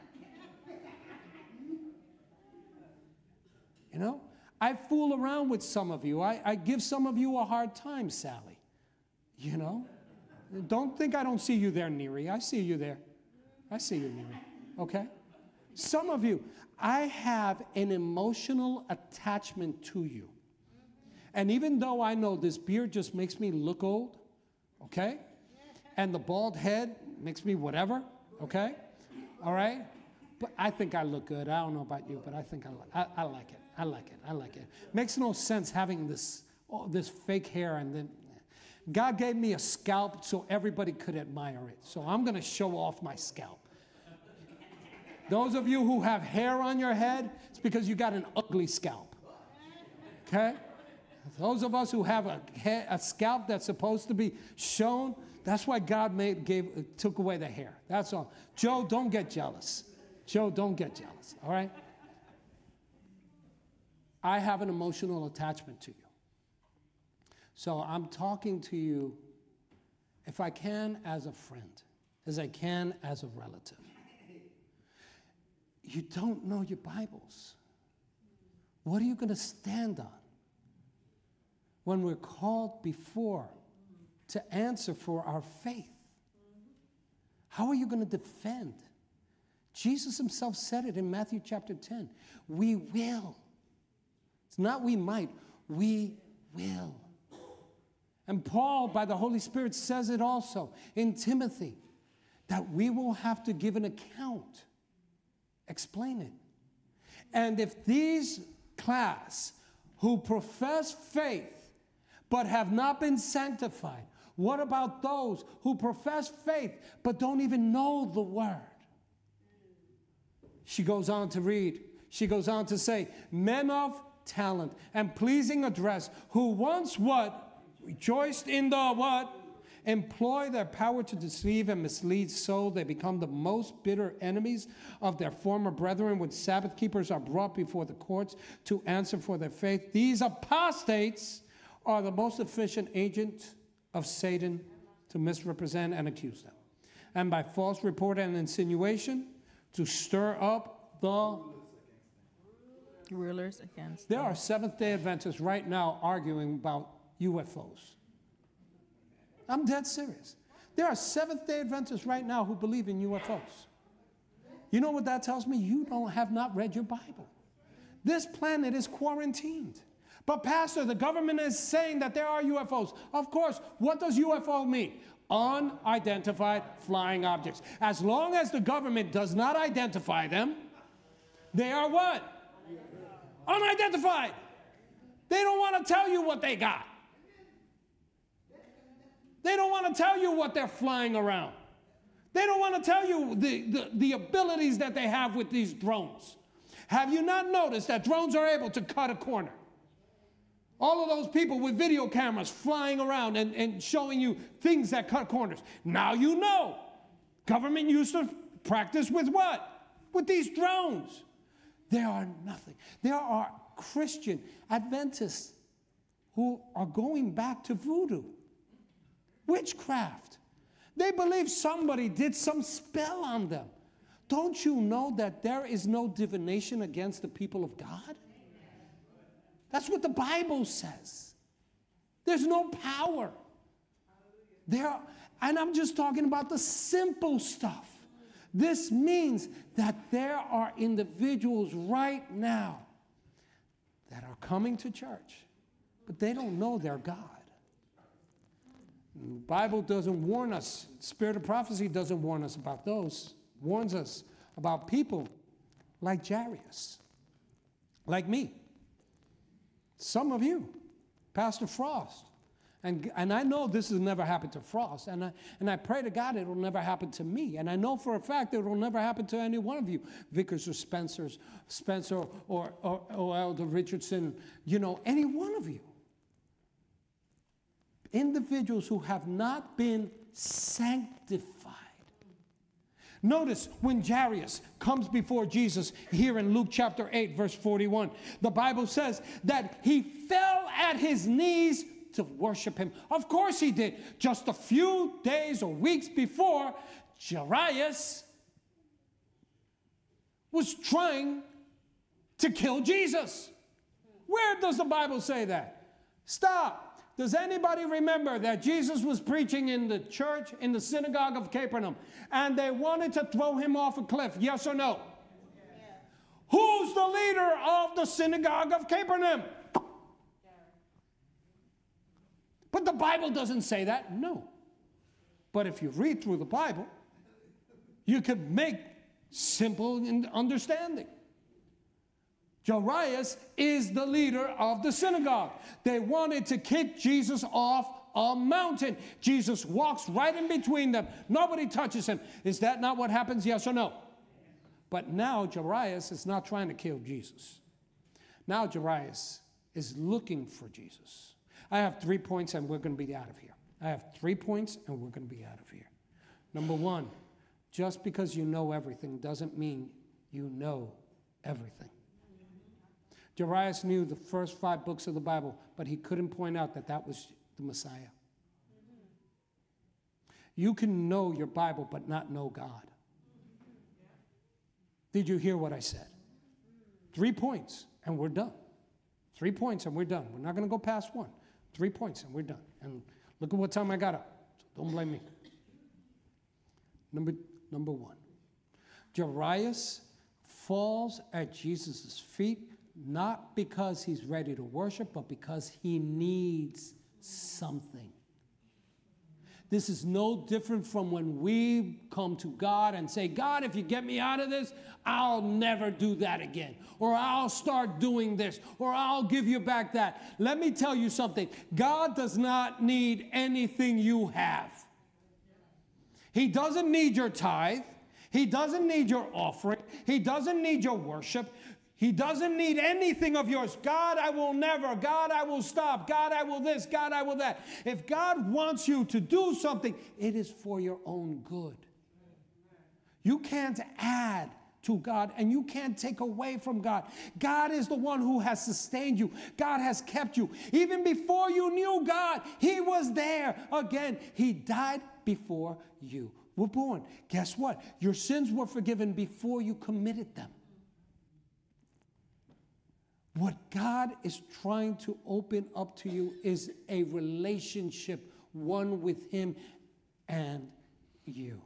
You know? I fool around with some of you. I, I give some of you a hard time, Sally. You know? Don't think I don't see you there, Neri. I see you there. I see you, Neri. Okay? Some of you, I have an emotional attachment to you. And even though I know this beard just makes me look old, okay? And the bald head makes me whatever, okay? All right? But I think I look good. I don't know about you, but I think I, li- I, I like it. I like it. I like it. Makes no sense having this, oh, this fake hair and then God gave me a scalp so everybody could admire it. So I'm going to show off my scalp. Those of you who have hair on your head, it's because you got an ugly scalp. Okay? Those of us who have a, hair, a scalp that's supposed to be shown, that's why God made, gave, took away the hair. That's all. Joe, don't get jealous. Joe, don't get jealous. All right? I have an emotional attachment to you. So I'm talking to you, if I can, as a friend, as I can as a relative. You don't know your Bibles. What are you going to stand on when we're called before to answer for our faith? How are you going to defend? Jesus himself said it in Matthew chapter ten. We will. It's not we might. We will. And Paul, by the Holy Spirit, says it also in Timothy, that we will have to give an account. Explain it. And if these class who profess faith but have not been sanctified, what about those who profess faith but don't even know the word? She goes on to read. She goes on to say, men of talent and pleasing address, who once what? Rejoiced in the what? Employ their power to deceive and mislead, so they become the most bitter enemies of their former brethren when Sabbath keepers are brought before the courts to answer for their faith. These apostates are the most efficient agent of Satan to misrepresent and accuse them, and by false report and insinuation to stir up the rulers against There are Seventh-day Adventists right now arguing about U F Os. I'm dead serious. There are Seventh-day Adventists right now who believe in U F Os. You know what that tells me? You don't have not read your Bible. This planet is quarantined. But Pastor, the government is saying that there are U F Os. Of course, what does U F O mean? Unidentified flying objects. As long as the government does not identify them, they are what? Unidentified. They don't want to tell you what they got. They don't want to tell you what they're flying around. They don't want to tell you the, the, the abilities that they have with these drones. Have you not noticed that drones are able to cut a corner? All of those people with video cameras flying around and, and showing you things that cut corners. Now you know. Government used to practice with what? With these drones. There are nothing. There are Christian Adventists who are going back to voodoo. Witchcraft. They believe somebody did some spell on them. Don't you know that there is no divination against the people of God? That's what the Bible says. There's no power. There are, and I'm just talking about the simple stuff. This means that there are individuals right now that are coming to church, but they don't know their God. The Bible doesn't warn us. Spirit of prophecy doesn't warn us about those. It warns us about people like Jairus, like me. Some of you, Pastor Frost. And, and I know this has never happened to Frost. And I, and I pray to God it will never happen to me. And I know for a fact it will never happen to any one of you, Vickers or Spencer's, Spencer or, or, or Elder Richardson, you know, any one of you. Individuals who have not been sanctified. Notice when Jairus comes before Jesus here in Luke chapter eight, verse forty-one, the Bible says that he fell at his knees to worship him. Of course he did. Just a few days or weeks before, Jairus was trying to kill Jesus. Where does the Bible say that? Stop. Does anybody remember that Jesus was preaching in the church, in the synagogue of Capernaum, and they wanted to throw him off a cliff? Yes or no? Yeah. Who's the leader of the synagogue of Capernaum? Yeah. But the Bible doesn't say that. No. But if you read through the Bible, you could make simple understanding. Jairus is the leader of the synagogue. They wanted to kick Jesus off a mountain. Jesus walks right in between them. Nobody touches him. Is that not what happens? Yes or no? But now Jairus is not trying to kill Jesus. Now Jairus is looking for Jesus. I have three points and we're going to be out of here. I have three points and we're going to be out of here. Number one, just because you know everything doesn't mean you know everything. Jairus knew the first five books of the Bible, but he couldn't point out that that was the Messiah. You can know your Bible, but not know God. Did you hear what I said? Three points, and we're done. Three points, and we're done. We're not going to go past one. Three points, and we're done. And look at what time I got up. So don't blame me. Number, number one, Jairus falls at Jesus' feet, not because he's ready to worship, but because he needs something. This is no different from when we come to God and say, God, if you get me out of this, I'll never do that again. Or I'll start doing this. Or I'll give you back that. Let me tell you something. God does not need anything you have. He doesn't need your tithe. He doesn't need your offering. He doesn't need your worship. He doesn't need anything of yours. God, I will never. God, I will stop. God, I will this. God, I will that. If God wants you to do something, it is for your own good. You can't add to God and you can't take away from God. God is the one who has sustained you. God has kept you. Even before you knew God, he was there. Again, he died before you were born. Guess what? Your sins were forgiven before you committed them. What God is trying to open up to you is a relationship, one with him and you.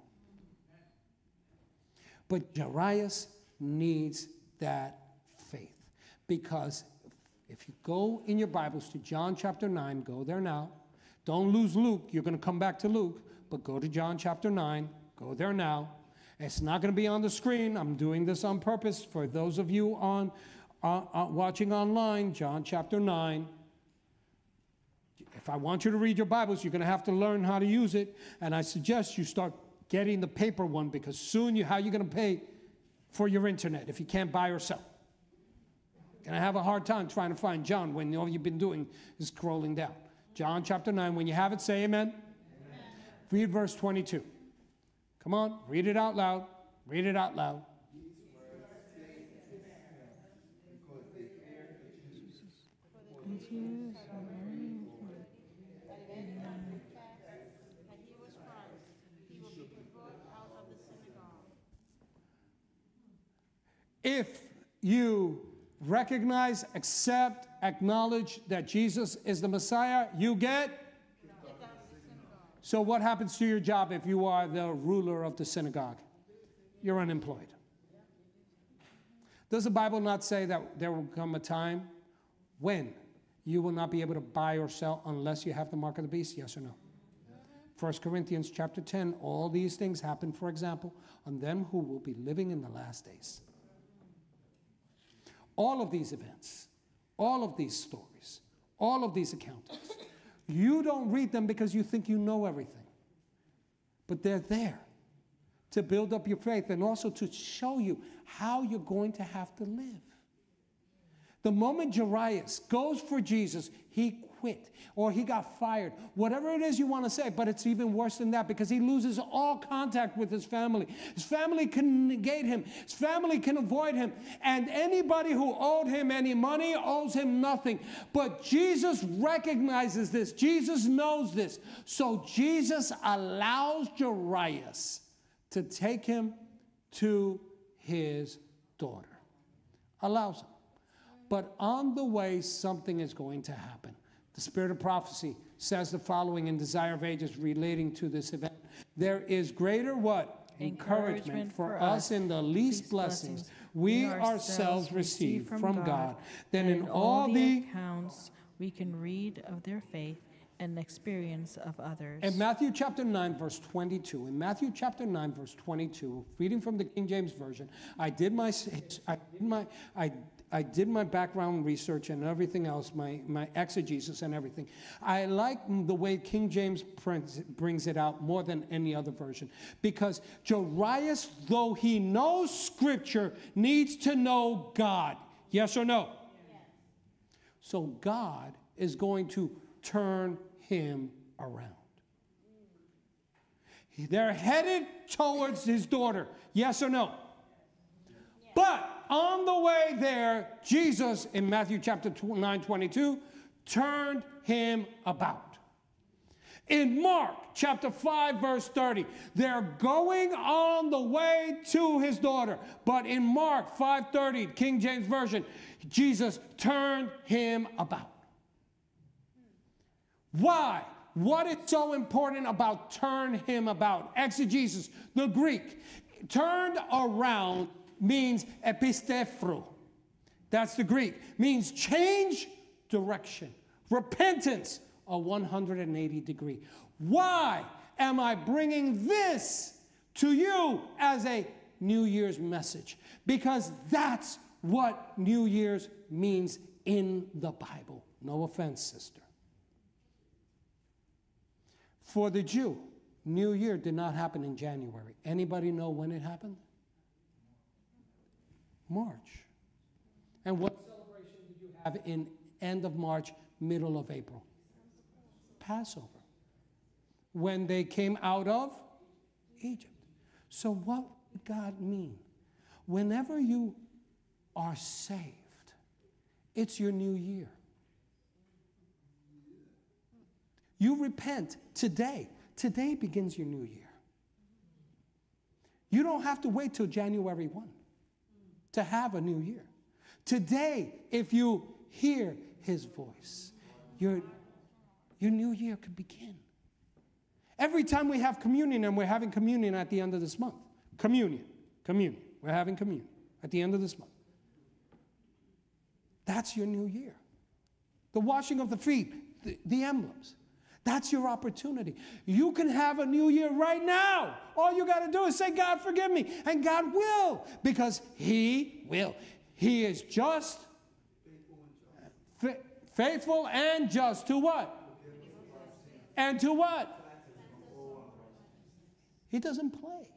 But Jairus needs that faith. Because if you go in your Bibles to John chapter nine, go there now. Don't lose Luke. You're going to come back to Luke. But go to John chapter nine. Go there now. It's not going to be on the screen. I'm doing this on purpose for those of you on Uh, uh, watching online, John chapter nine. If I want you to read your Bibles, you're going to have to learn how to use it. And I suggest you start getting the paper one, because soon you, how are you going to pay for your internet if you can't buy or sell? You're going to have a hard time trying to find John when all you've been doing is scrolling down. John chapter nine. When you have it, say amen. Amen. Read verse twenty-two. Come on, read it out loud. Read it out loud. If you recognize, accept, acknowledge that Jesus is the Messiah, you get? So what happens to your job if you are the ruler of the synagogue? You're unemployed. Does the Bible not say that there will come a time when you will not be able to buy or sell unless you have the mark of the beast? Yes or no? First Corinthians chapter ten, all these things happen, for example, on them who will be living in the last days. All of these events, all of these stories, all of these accountings, you don't read them because you think you know everything. But they're there to build up your faith and also to show you how you're going to have to live. The moment Jairus goes for Jesus, he quit or he got fired. Whatever it is you want to say, but it's even worse than that because he loses all contact with his family. His family can negate him. His family can avoid him. And anybody who owed him any money owes him nothing. But Jesus recognizes this. Jesus knows this. So Jesus allows Jairus to take him to his daughter. Allows him. But on the way, something is going to happen. The Spirit of Prophecy says the following in Desire of Ages relating to this event. There is greater what? Encouragement, Encouragement for, for us in the least, least blessings, blessings we ourselves receive from, from God, God than in, in all the accounts we can read of their faith and experience of others. In Matthew chapter nine, verse twenty-two, in Matthew chapter nine, verse twenty-two, reading from the King James Version, I did my, I did my, I, I did my background research and everything else, my, my exegesis and everything. I like the way King James brings it out more than any other version, because Jairus, though he knows Scripture, needs to know God. Yes or no? Yes. So God is going to turn him around. They're headed towards his daughter. Yes or no? Yes. But on the way there, Jesus, in Matthew chapter nine, twenty-two, turned him about. In Mark chapter five, verse thirty, they're going on the way to his daughter. But in Mark five thirty, King James Version, Jesus turned him about. Why? What is so important about turn him about? Exegesis, the Greek. Turned around means epistephro. That's the Greek. Means change direction. Repentance, a one hundred eighty degree. Why am I bringing this to you as a New Year's message? Because that's what New Year's means in the Bible. No offense, sister. For the Jew, New Year did not happen in January. Anybody know when it happened? March. And what celebration did you have in end of March, middle of April? Passover. When they came out of Egypt. So what did God mean? Whenever you are saved, it's your new year. You repent today. Today begins your new year. You don't have to wait till January first to have a new year. Today, if you hear his voice, your, your new year could begin. Every time we have communion, and we're having communion at the end of this month. Communion, communion. We're having communion at the end of this month. That's your new year. The washing of the feet, the, the emblems. That's your opportunity. You can have a new year right now. All you got to do is say, God, forgive me. And God will, because he will. He is just, fa- faithful and just to what? And to what? He doesn't play.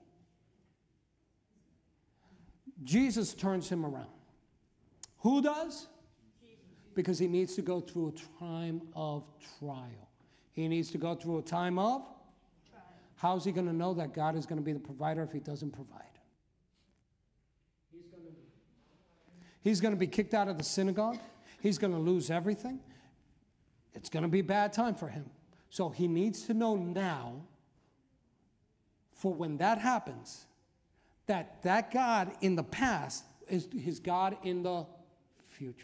Jesus turns him around. Who does? Because he needs to go through a time of trial. He needs to go through a time of trial. How's he going to know that God is going to be the provider if he doesn't provide? He's going to, he's going to be kicked out of the synagogue. He's going to lose everything. It's going to be a bad time for him. So he needs to know now, for when that happens, that that God in the past is his God in the future.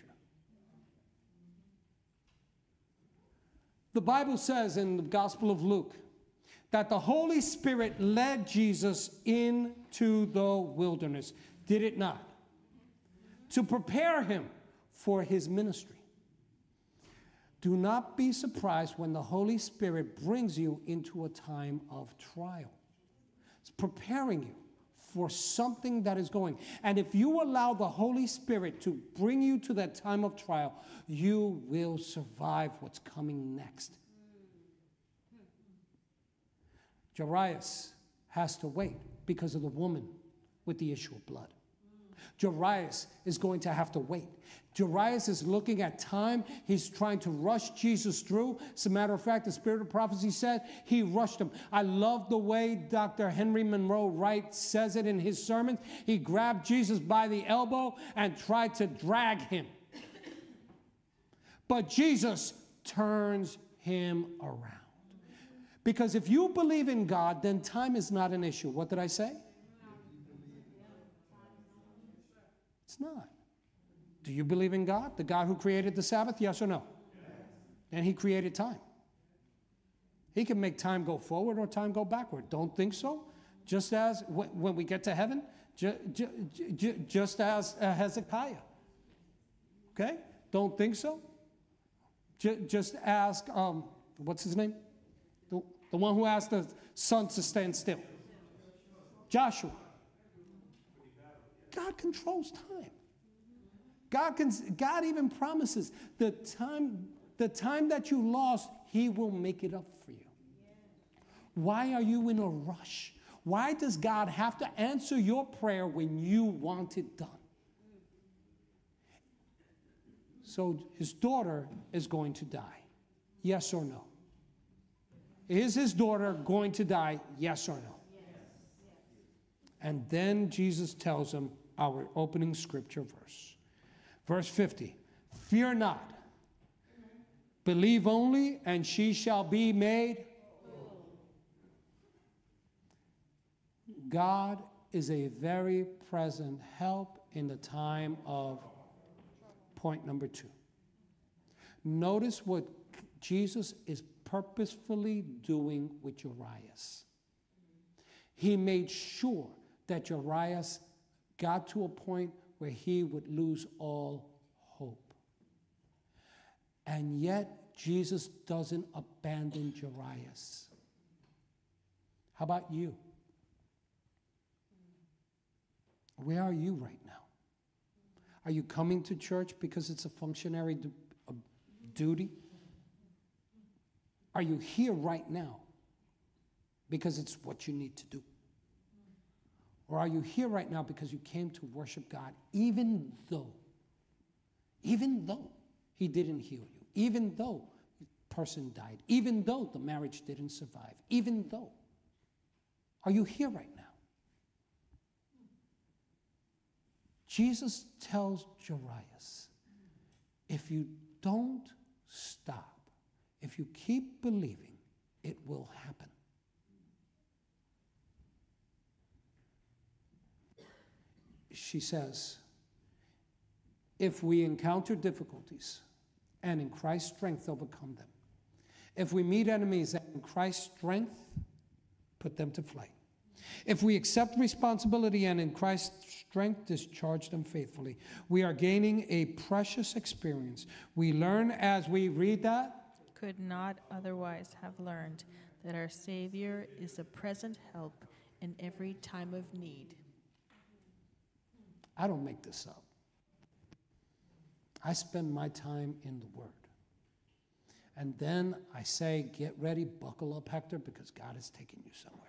The Bible says in the Gospel of Luke that the Holy Spirit led Jesus into the wilderness. Did it not? To prepare him for his ministry. Do not be surprised when the Holy Spirit brings you into a time of trial. It's preparing you for something that is going. And if you allow the Holy Spirit to bring you to that time of trial, you will survive what's coming next. Jairus has to wait because of the woman with the issue of blood. Jairus is going to have to wait. Jairus is looking at time. He's trying to rush Jesus through. As a matter of fact, the Spirit of Prophecy said he rushed him. I love the way Doctor Henry Monroe Wright says it in his sermons. He grabbed Jesus by the elbow and tried to drag him. But Jesus turns him around. Because if you believe in God, then time is not an issue. What did I say? It's not. Do you believe in God, the God who created the Sabbath? Yes or no? Yes. And he created time. He can make time go forward or time go backward. Don't think so? Just as when we get to heaven, ju ju ju just as uh, Hezekiah. Okay? Don't think so? Ju just ask, um, what's his name? The, the one who asked the sun to stand still. Joshua. God controls time. God, can, God even promises the time, the time that you lost, he will make it up for you. Why are you in a rush? Why does God have to answer your prayer when you want it done? So his daughter is going to die. Yes or no? Is his daughter going to die? Yes or no? And then Jesus tells him our opening scripture verse. Verse fifty, fear not, believe only, and she shall be made. God is a very present help in the time of point number two. Notice what Jesus is purposefully doing with Jairus. He made sure that Jairus got to a point where he would lose all hope. And yet, Jesus doesn't abandon Jairus. How about you? Where are you right now? Are you coming to church because it's a functionary du a duty? Are you here right now because it's what you need to do? Or are you here right now because you came to worship God, even though, even though he didn't heal you, even though the person died, even though the marriage didn't survive, even though? Are you here right now? Jesus tells Jairus, if you don't stop, if you keep believing, it will happen. She says, if we encounter difficulties and in Christ's strength overcome them, if we meet enemies and in Christ's strength put them to flight, if we accept responsibility and in Christ's strength discharge them faithfully, we are gaining a precious experience. We learn as we read that. Could not otherwise have learned that our Savior is a present help in every time of need. I don't make this up. I spend my time in the Word. And then I say, get ready, buckle up, Hector, because God is taking you somewhere.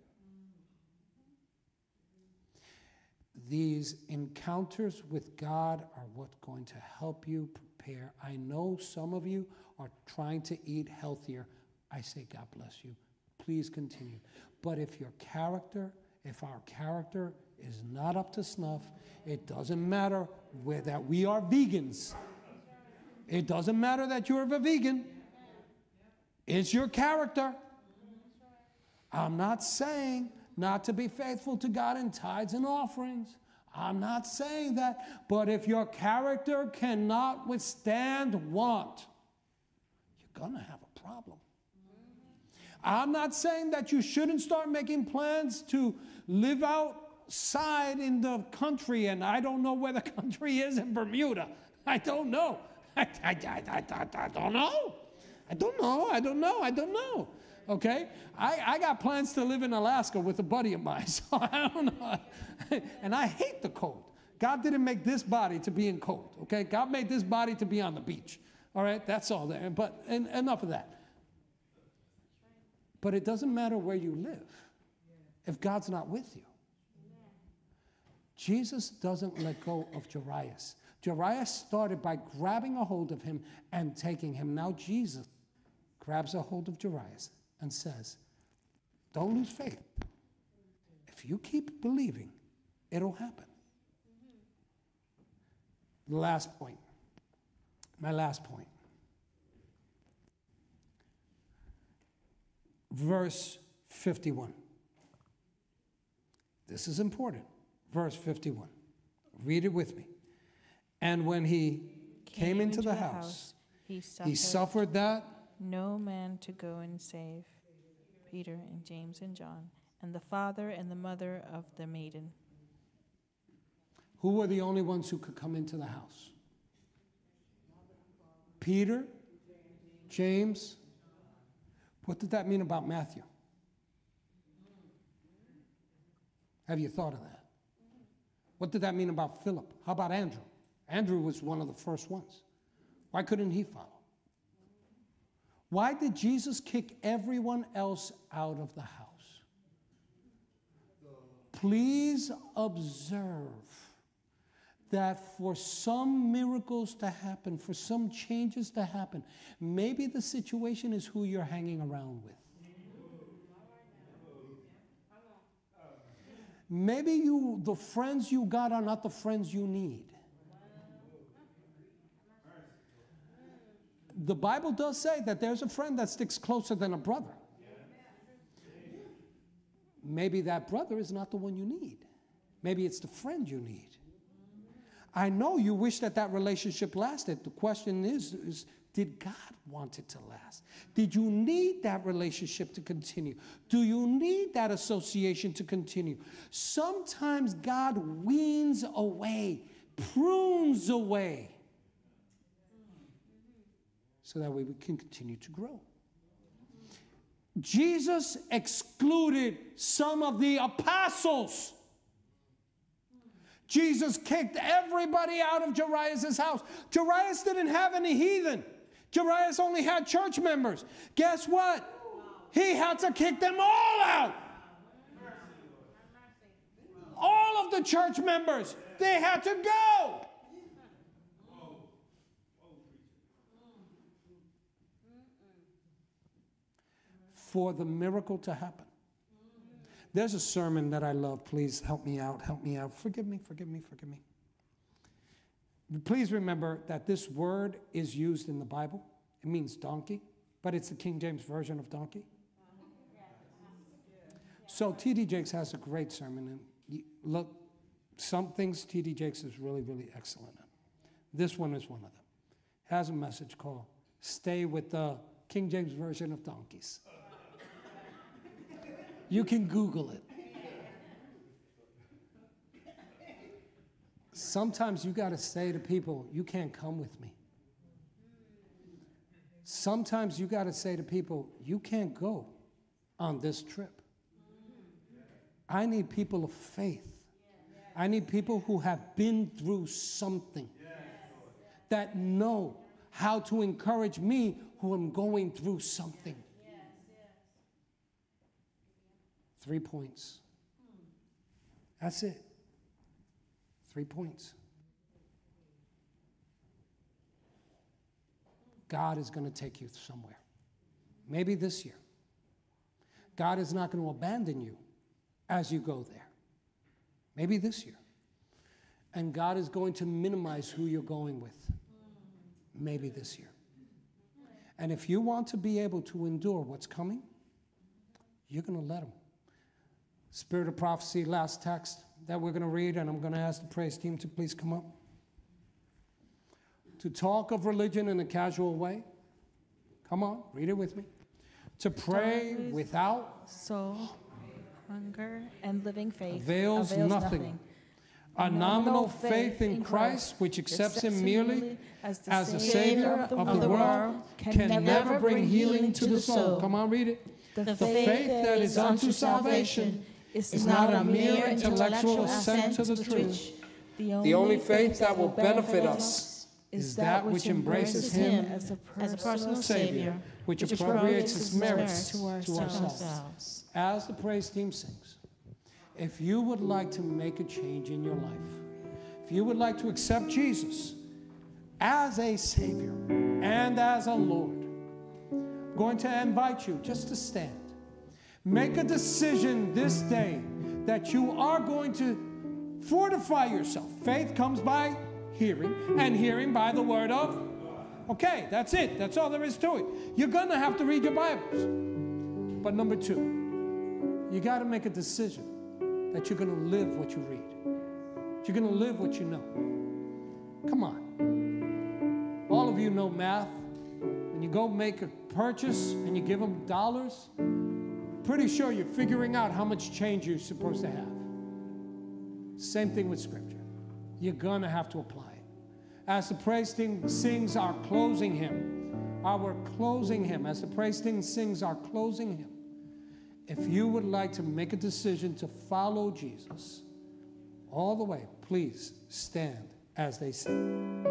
These encounters with God are what's going to help you prepare. I know some of you are trying to eat healthier. I say, God bless you. Please continue. But if your character, if our character is not up to snuff, it doesn't matter where that we are vegans. It doesn't matter that you're a vegan. It's your character. I'm not saying not to be faithful to God in tithes and offerings. I'm not saying that. But if your character cannot withstand want, you're going to have a problem. I'm not saying that you shouldn't start making plans to live outside in the country, and I don't know where the country is in Bermuda. I don't know. I, I, I, I, I don't know. I don't know. I don't know. I don't know. Okay? I, I got plans to live in Alaska with a buddy of mine, so I don't know. And I hate the cold. God didn't make this body to be in cold, okay? God made this body to be on the beach. All right? That's all there. But and, enough of that. But it doesn't matter where you live if God's not with you. Jesus doesn't let go of Jairus. Jairus started by grabbing a hold of him and taking him. Now Jesus grabs a hold of Jairus and says, don't lose faith. If you keep believing, it'll happen. Last point. My last point. Verse fifty-one. This is important. Verse fifty-one. Read it with me. And when he came, came into, into the, the house, house he, suffered he suffered that no man to go and save Peter and James and John, and the father and the mother of the maiden. Who were the only ones who could come into the house? Peter, James. What did that mean about Matthew? Have you thought of that? What did that mean about Philip? How about Andrew? Andrew was one of the first ones. Why couldn't he follow? Why did Jesus kick everyone else out of the house? Please observe that for some miracles to happen, for some changes to happen, maybe the situation is who you're hanging around with. Maybe you, the friends you got are not the friends you need. The Bible does say that there's a friend that sticks closer than a brother. Maybe that brother is not the one you need. Maybe it's the friend you need. I know you wish that that relationship lasted. The question is, is, did God want it to last? Did you need that relationship to continue? Do you need that association to continue? Sometimes God weans away, prunes away, so that way we can continue to grow. Jesus excluded some of the apostles. Jesus kicked everybody out of Jairus' house. Jairus didn't have any heathen. Jairus only had church members. Guess what? He had to kick them all out. All of the church members, they had to go. For the miracle to happen. There's a sermon that I love. Please help me out, help me out. Forgive me, forgive me, forgive me. Please remember that this word is used in the Bible. It means donkey, but it's the King James Version of donkey. So T D Jakes has a great sermon. And you, look, some things T D Jakes is really, really excellent at. This one is one of them. It has a message called Stay with the King James Version of donkeys. You can Google it. Sometimes you got to say to people, you can't come with me. Sometimes you got to say to people, you can't go on this trip. I need people of faith. I need people who have been through something, that know how to encourage me who am going through something. Three points. That's it. Three points. God is going to take you somewhere. Maybe this year. God is not going to abandon you as you go there. Maybe this year. And God is going to minimize who you're going with. Maybe this year. And if you want to be able to endure what's coming, you're going to let him. Spirit of prophecy, last text that we're going to read, and I'm going to ask the praise team to please come up. To talk of religion in a casual way. Come on, read it with me. To pray without soul, hunger, and living faith avails, avails nothing. nothing. A nominal faith in Christ, which accepts him merely as the, as the Savior of the, of the world, can, can never bring healing to the soul. Come on, read it. The, the faith, faith that is unto salvation is not a mere intellectual assent to the truth. The only, the only faith that will benefit us is that which embraces him as a personal, as a personal Savior, which, which appropriates his merits to ourselves. To ourselves. As the praise team sings, if you would like to make a change in your life, if you would like to accept Jesus as a Savior and as a Lord, I'm going to invite you just to stand. Make a decision this day that you are going to fortify yourself. Faith comes by hearing, and hearing by the word of. Okay, that's it. That's all there is to it. You're going to have to read your Bibles. But number two, you got to make a decision that you're going to live what you read. You're going to live what you know. Come on. All of you know math. When you go make a purchase and you give them dollars, pretty sure you're figuring out how much change you're supposed to have. Same thing with Scripture. You're going to have to apply it. As the praise team sings our closing hymn, our closing hymn, as the praise team sings our closing hymn, if you would like to make a decision to follow Jesus all the way, please stand as they sing.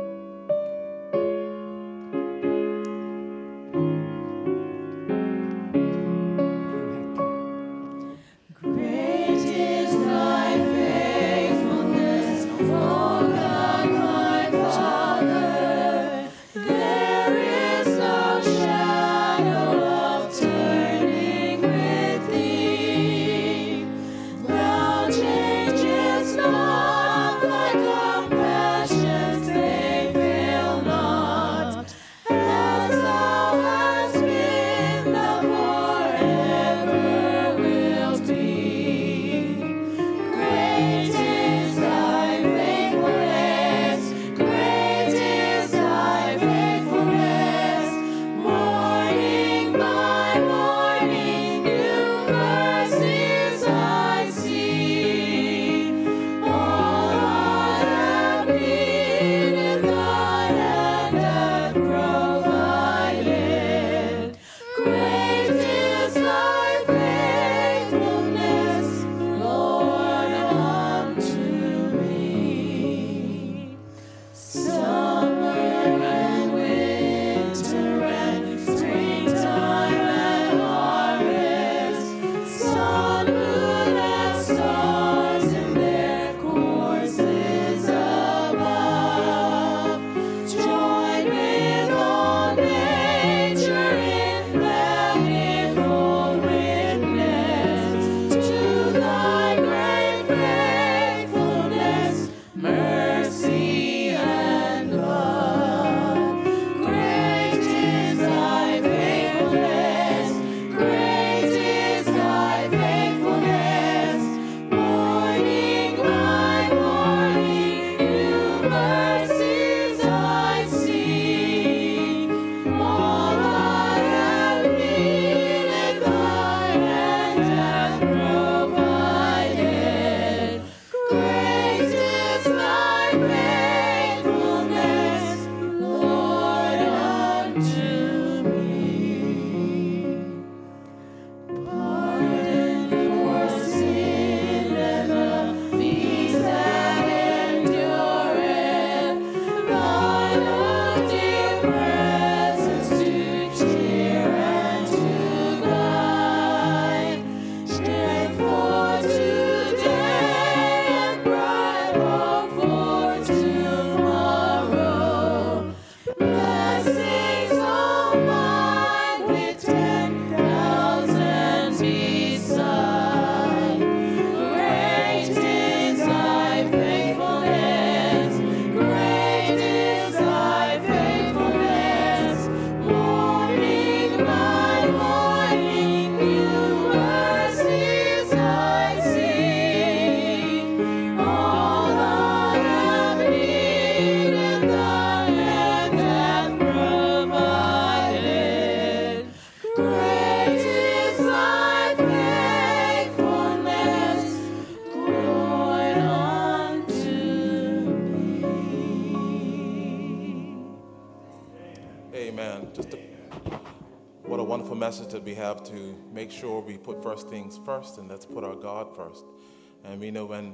Message that we have to make sure we put first things first, and let's put our God first. And we know when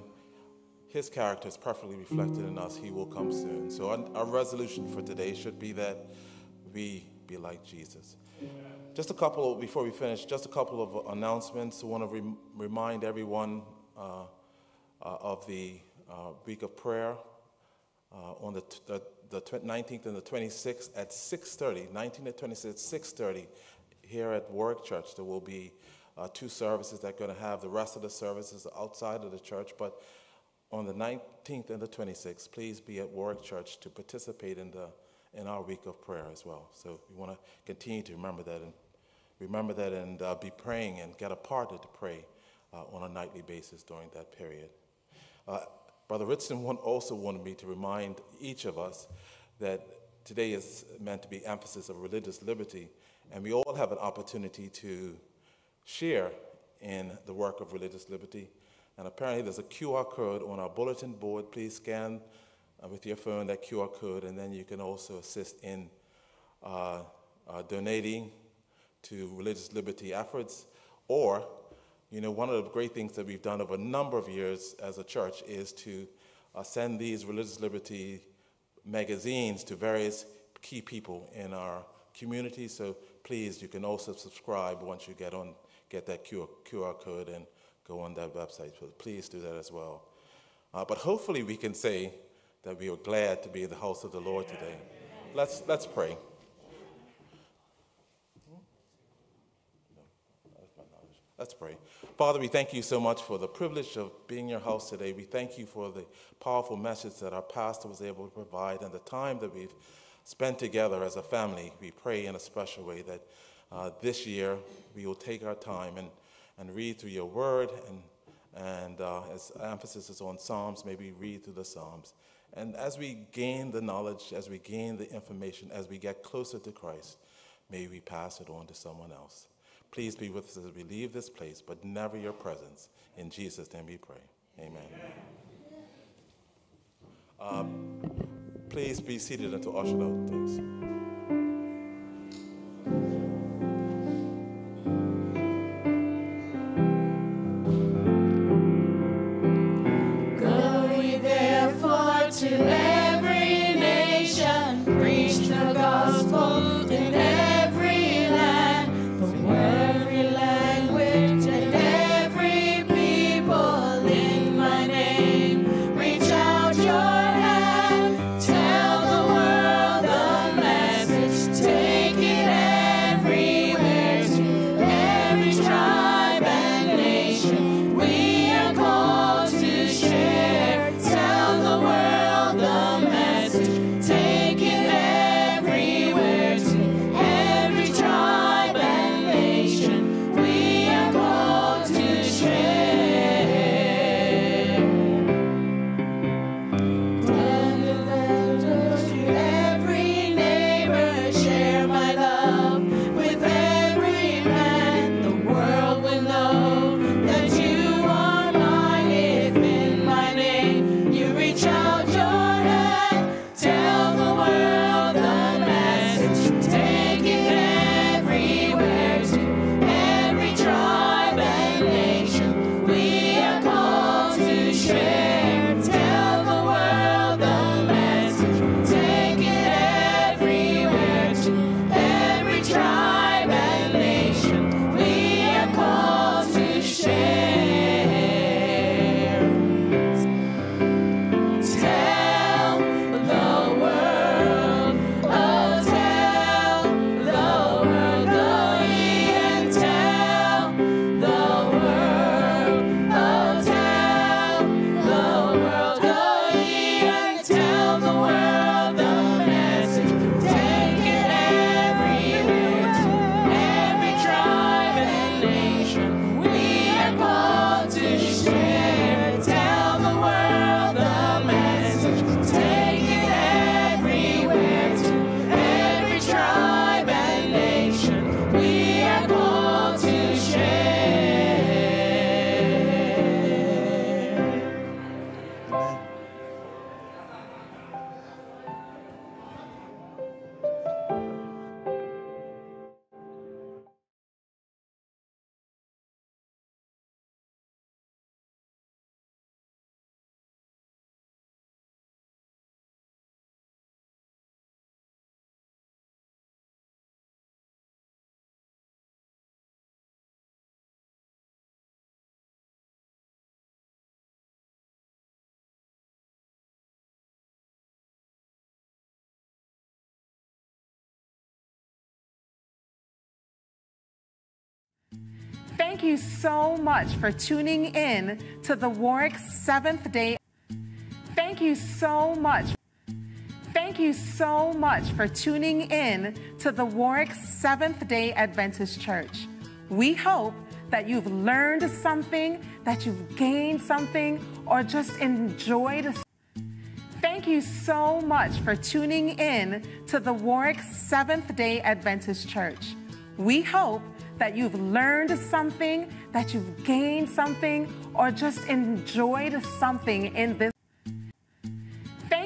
his character is perfectly reflected in us, he will come soon. So our, our resolution for today should be that we be like Jesus. Just a couple, of, before we finish, just a couple of announcements. I want to re- remind everyone uh, uh, of the uh, week of prayer uh, on the, t- the, the nineteenth and the twenty-sixth at six thirty, nineteenth and twenty-sixth at six thirty here at Warwick Church. There will be uh, two services that are going to have the rest of the services outside of the church, but on the nineteenth and the twenty-sixth, please be at Warwick Church to participate in the in our week of prayer as well. So we want to continue to remember that and remember that and uh, be praying and get a partner to pray uh, on a nightly basis during that period. Uh, Brother Richardson want, also wanted me to remind each of us that today is meant to be emphasis of religious liberty, and we all have an opportunity to share in the work of religious liberty. And apparently there's a Q R code on our bulletin board. Please scan uh, with your phone that Q R code, and then you can also assist in uh, uh, donating to religious liberty efforts. Or, you know, one of the great things that we've done over a number of years as a church is to uh, send these religious liberty magazines to various key people in our community. So please, you can also subscribe once you get on, get that Q R code and go on that website. So please do that as well. Uh, but hopefully we can say that we are glad to be in the house of the Lord today. Let's, let's pray. Let's pray. Father, we thank you so much for the privilege of being in your house today. We thank you for the powerful message that our pastor was able to provide and the time that we've spent together as a family. We pray in a special way that uh, this year we will take our time and, and read through your word, and, and uh, as emphasis is on Psalms, maybe read through the Psalms. And as we gain the knowledge, as we gain the information, as we get closer to Christ, may we pass it on to someone else. Please be with us as we leave this place, but never your presence. In Jesus' name we pray. Amen. Um, please be seated until ushered out. Thanks. Go ye therefore to every nation, preach the gospel in every land, the word, every language, and every people in my name. Reach out your hand, tell the world the message, take it everywhere to every tribe and nation. We are called to share, tell the world the message, take it everywhere to every tribe and nation. We are called to share. Tell the letters to every neighbor, share my love with every man. The world will know that you are mine if in my name you reach out your hand. Tell the world the message, take it everywhere to every tribe and nation. We are called to share, tell the world the message, take it everywhere to every tribe and nation. We are called to share. Tell the world, oh tell the world, go ye and tell the world, oh tell the world, go ye and tell the world the message, take it everywhere to every tribe and nation. We are called to share, tell the world the message, take it everywhere to every tribe and nation. We are called to share. Thank you so much for tuning in to the Warwick Seventh Day. Thank you so much. Thank you so much for tuning in to the Warwick Seventh Day Adventist Church. We hope that you've learned something, that you've gained something, or just enjoyed. Thank you so much for tuning in to the Warwick Seventh Day Adventist Church. We hope that you've learned something, that you've gained something, or just enjoyed something in this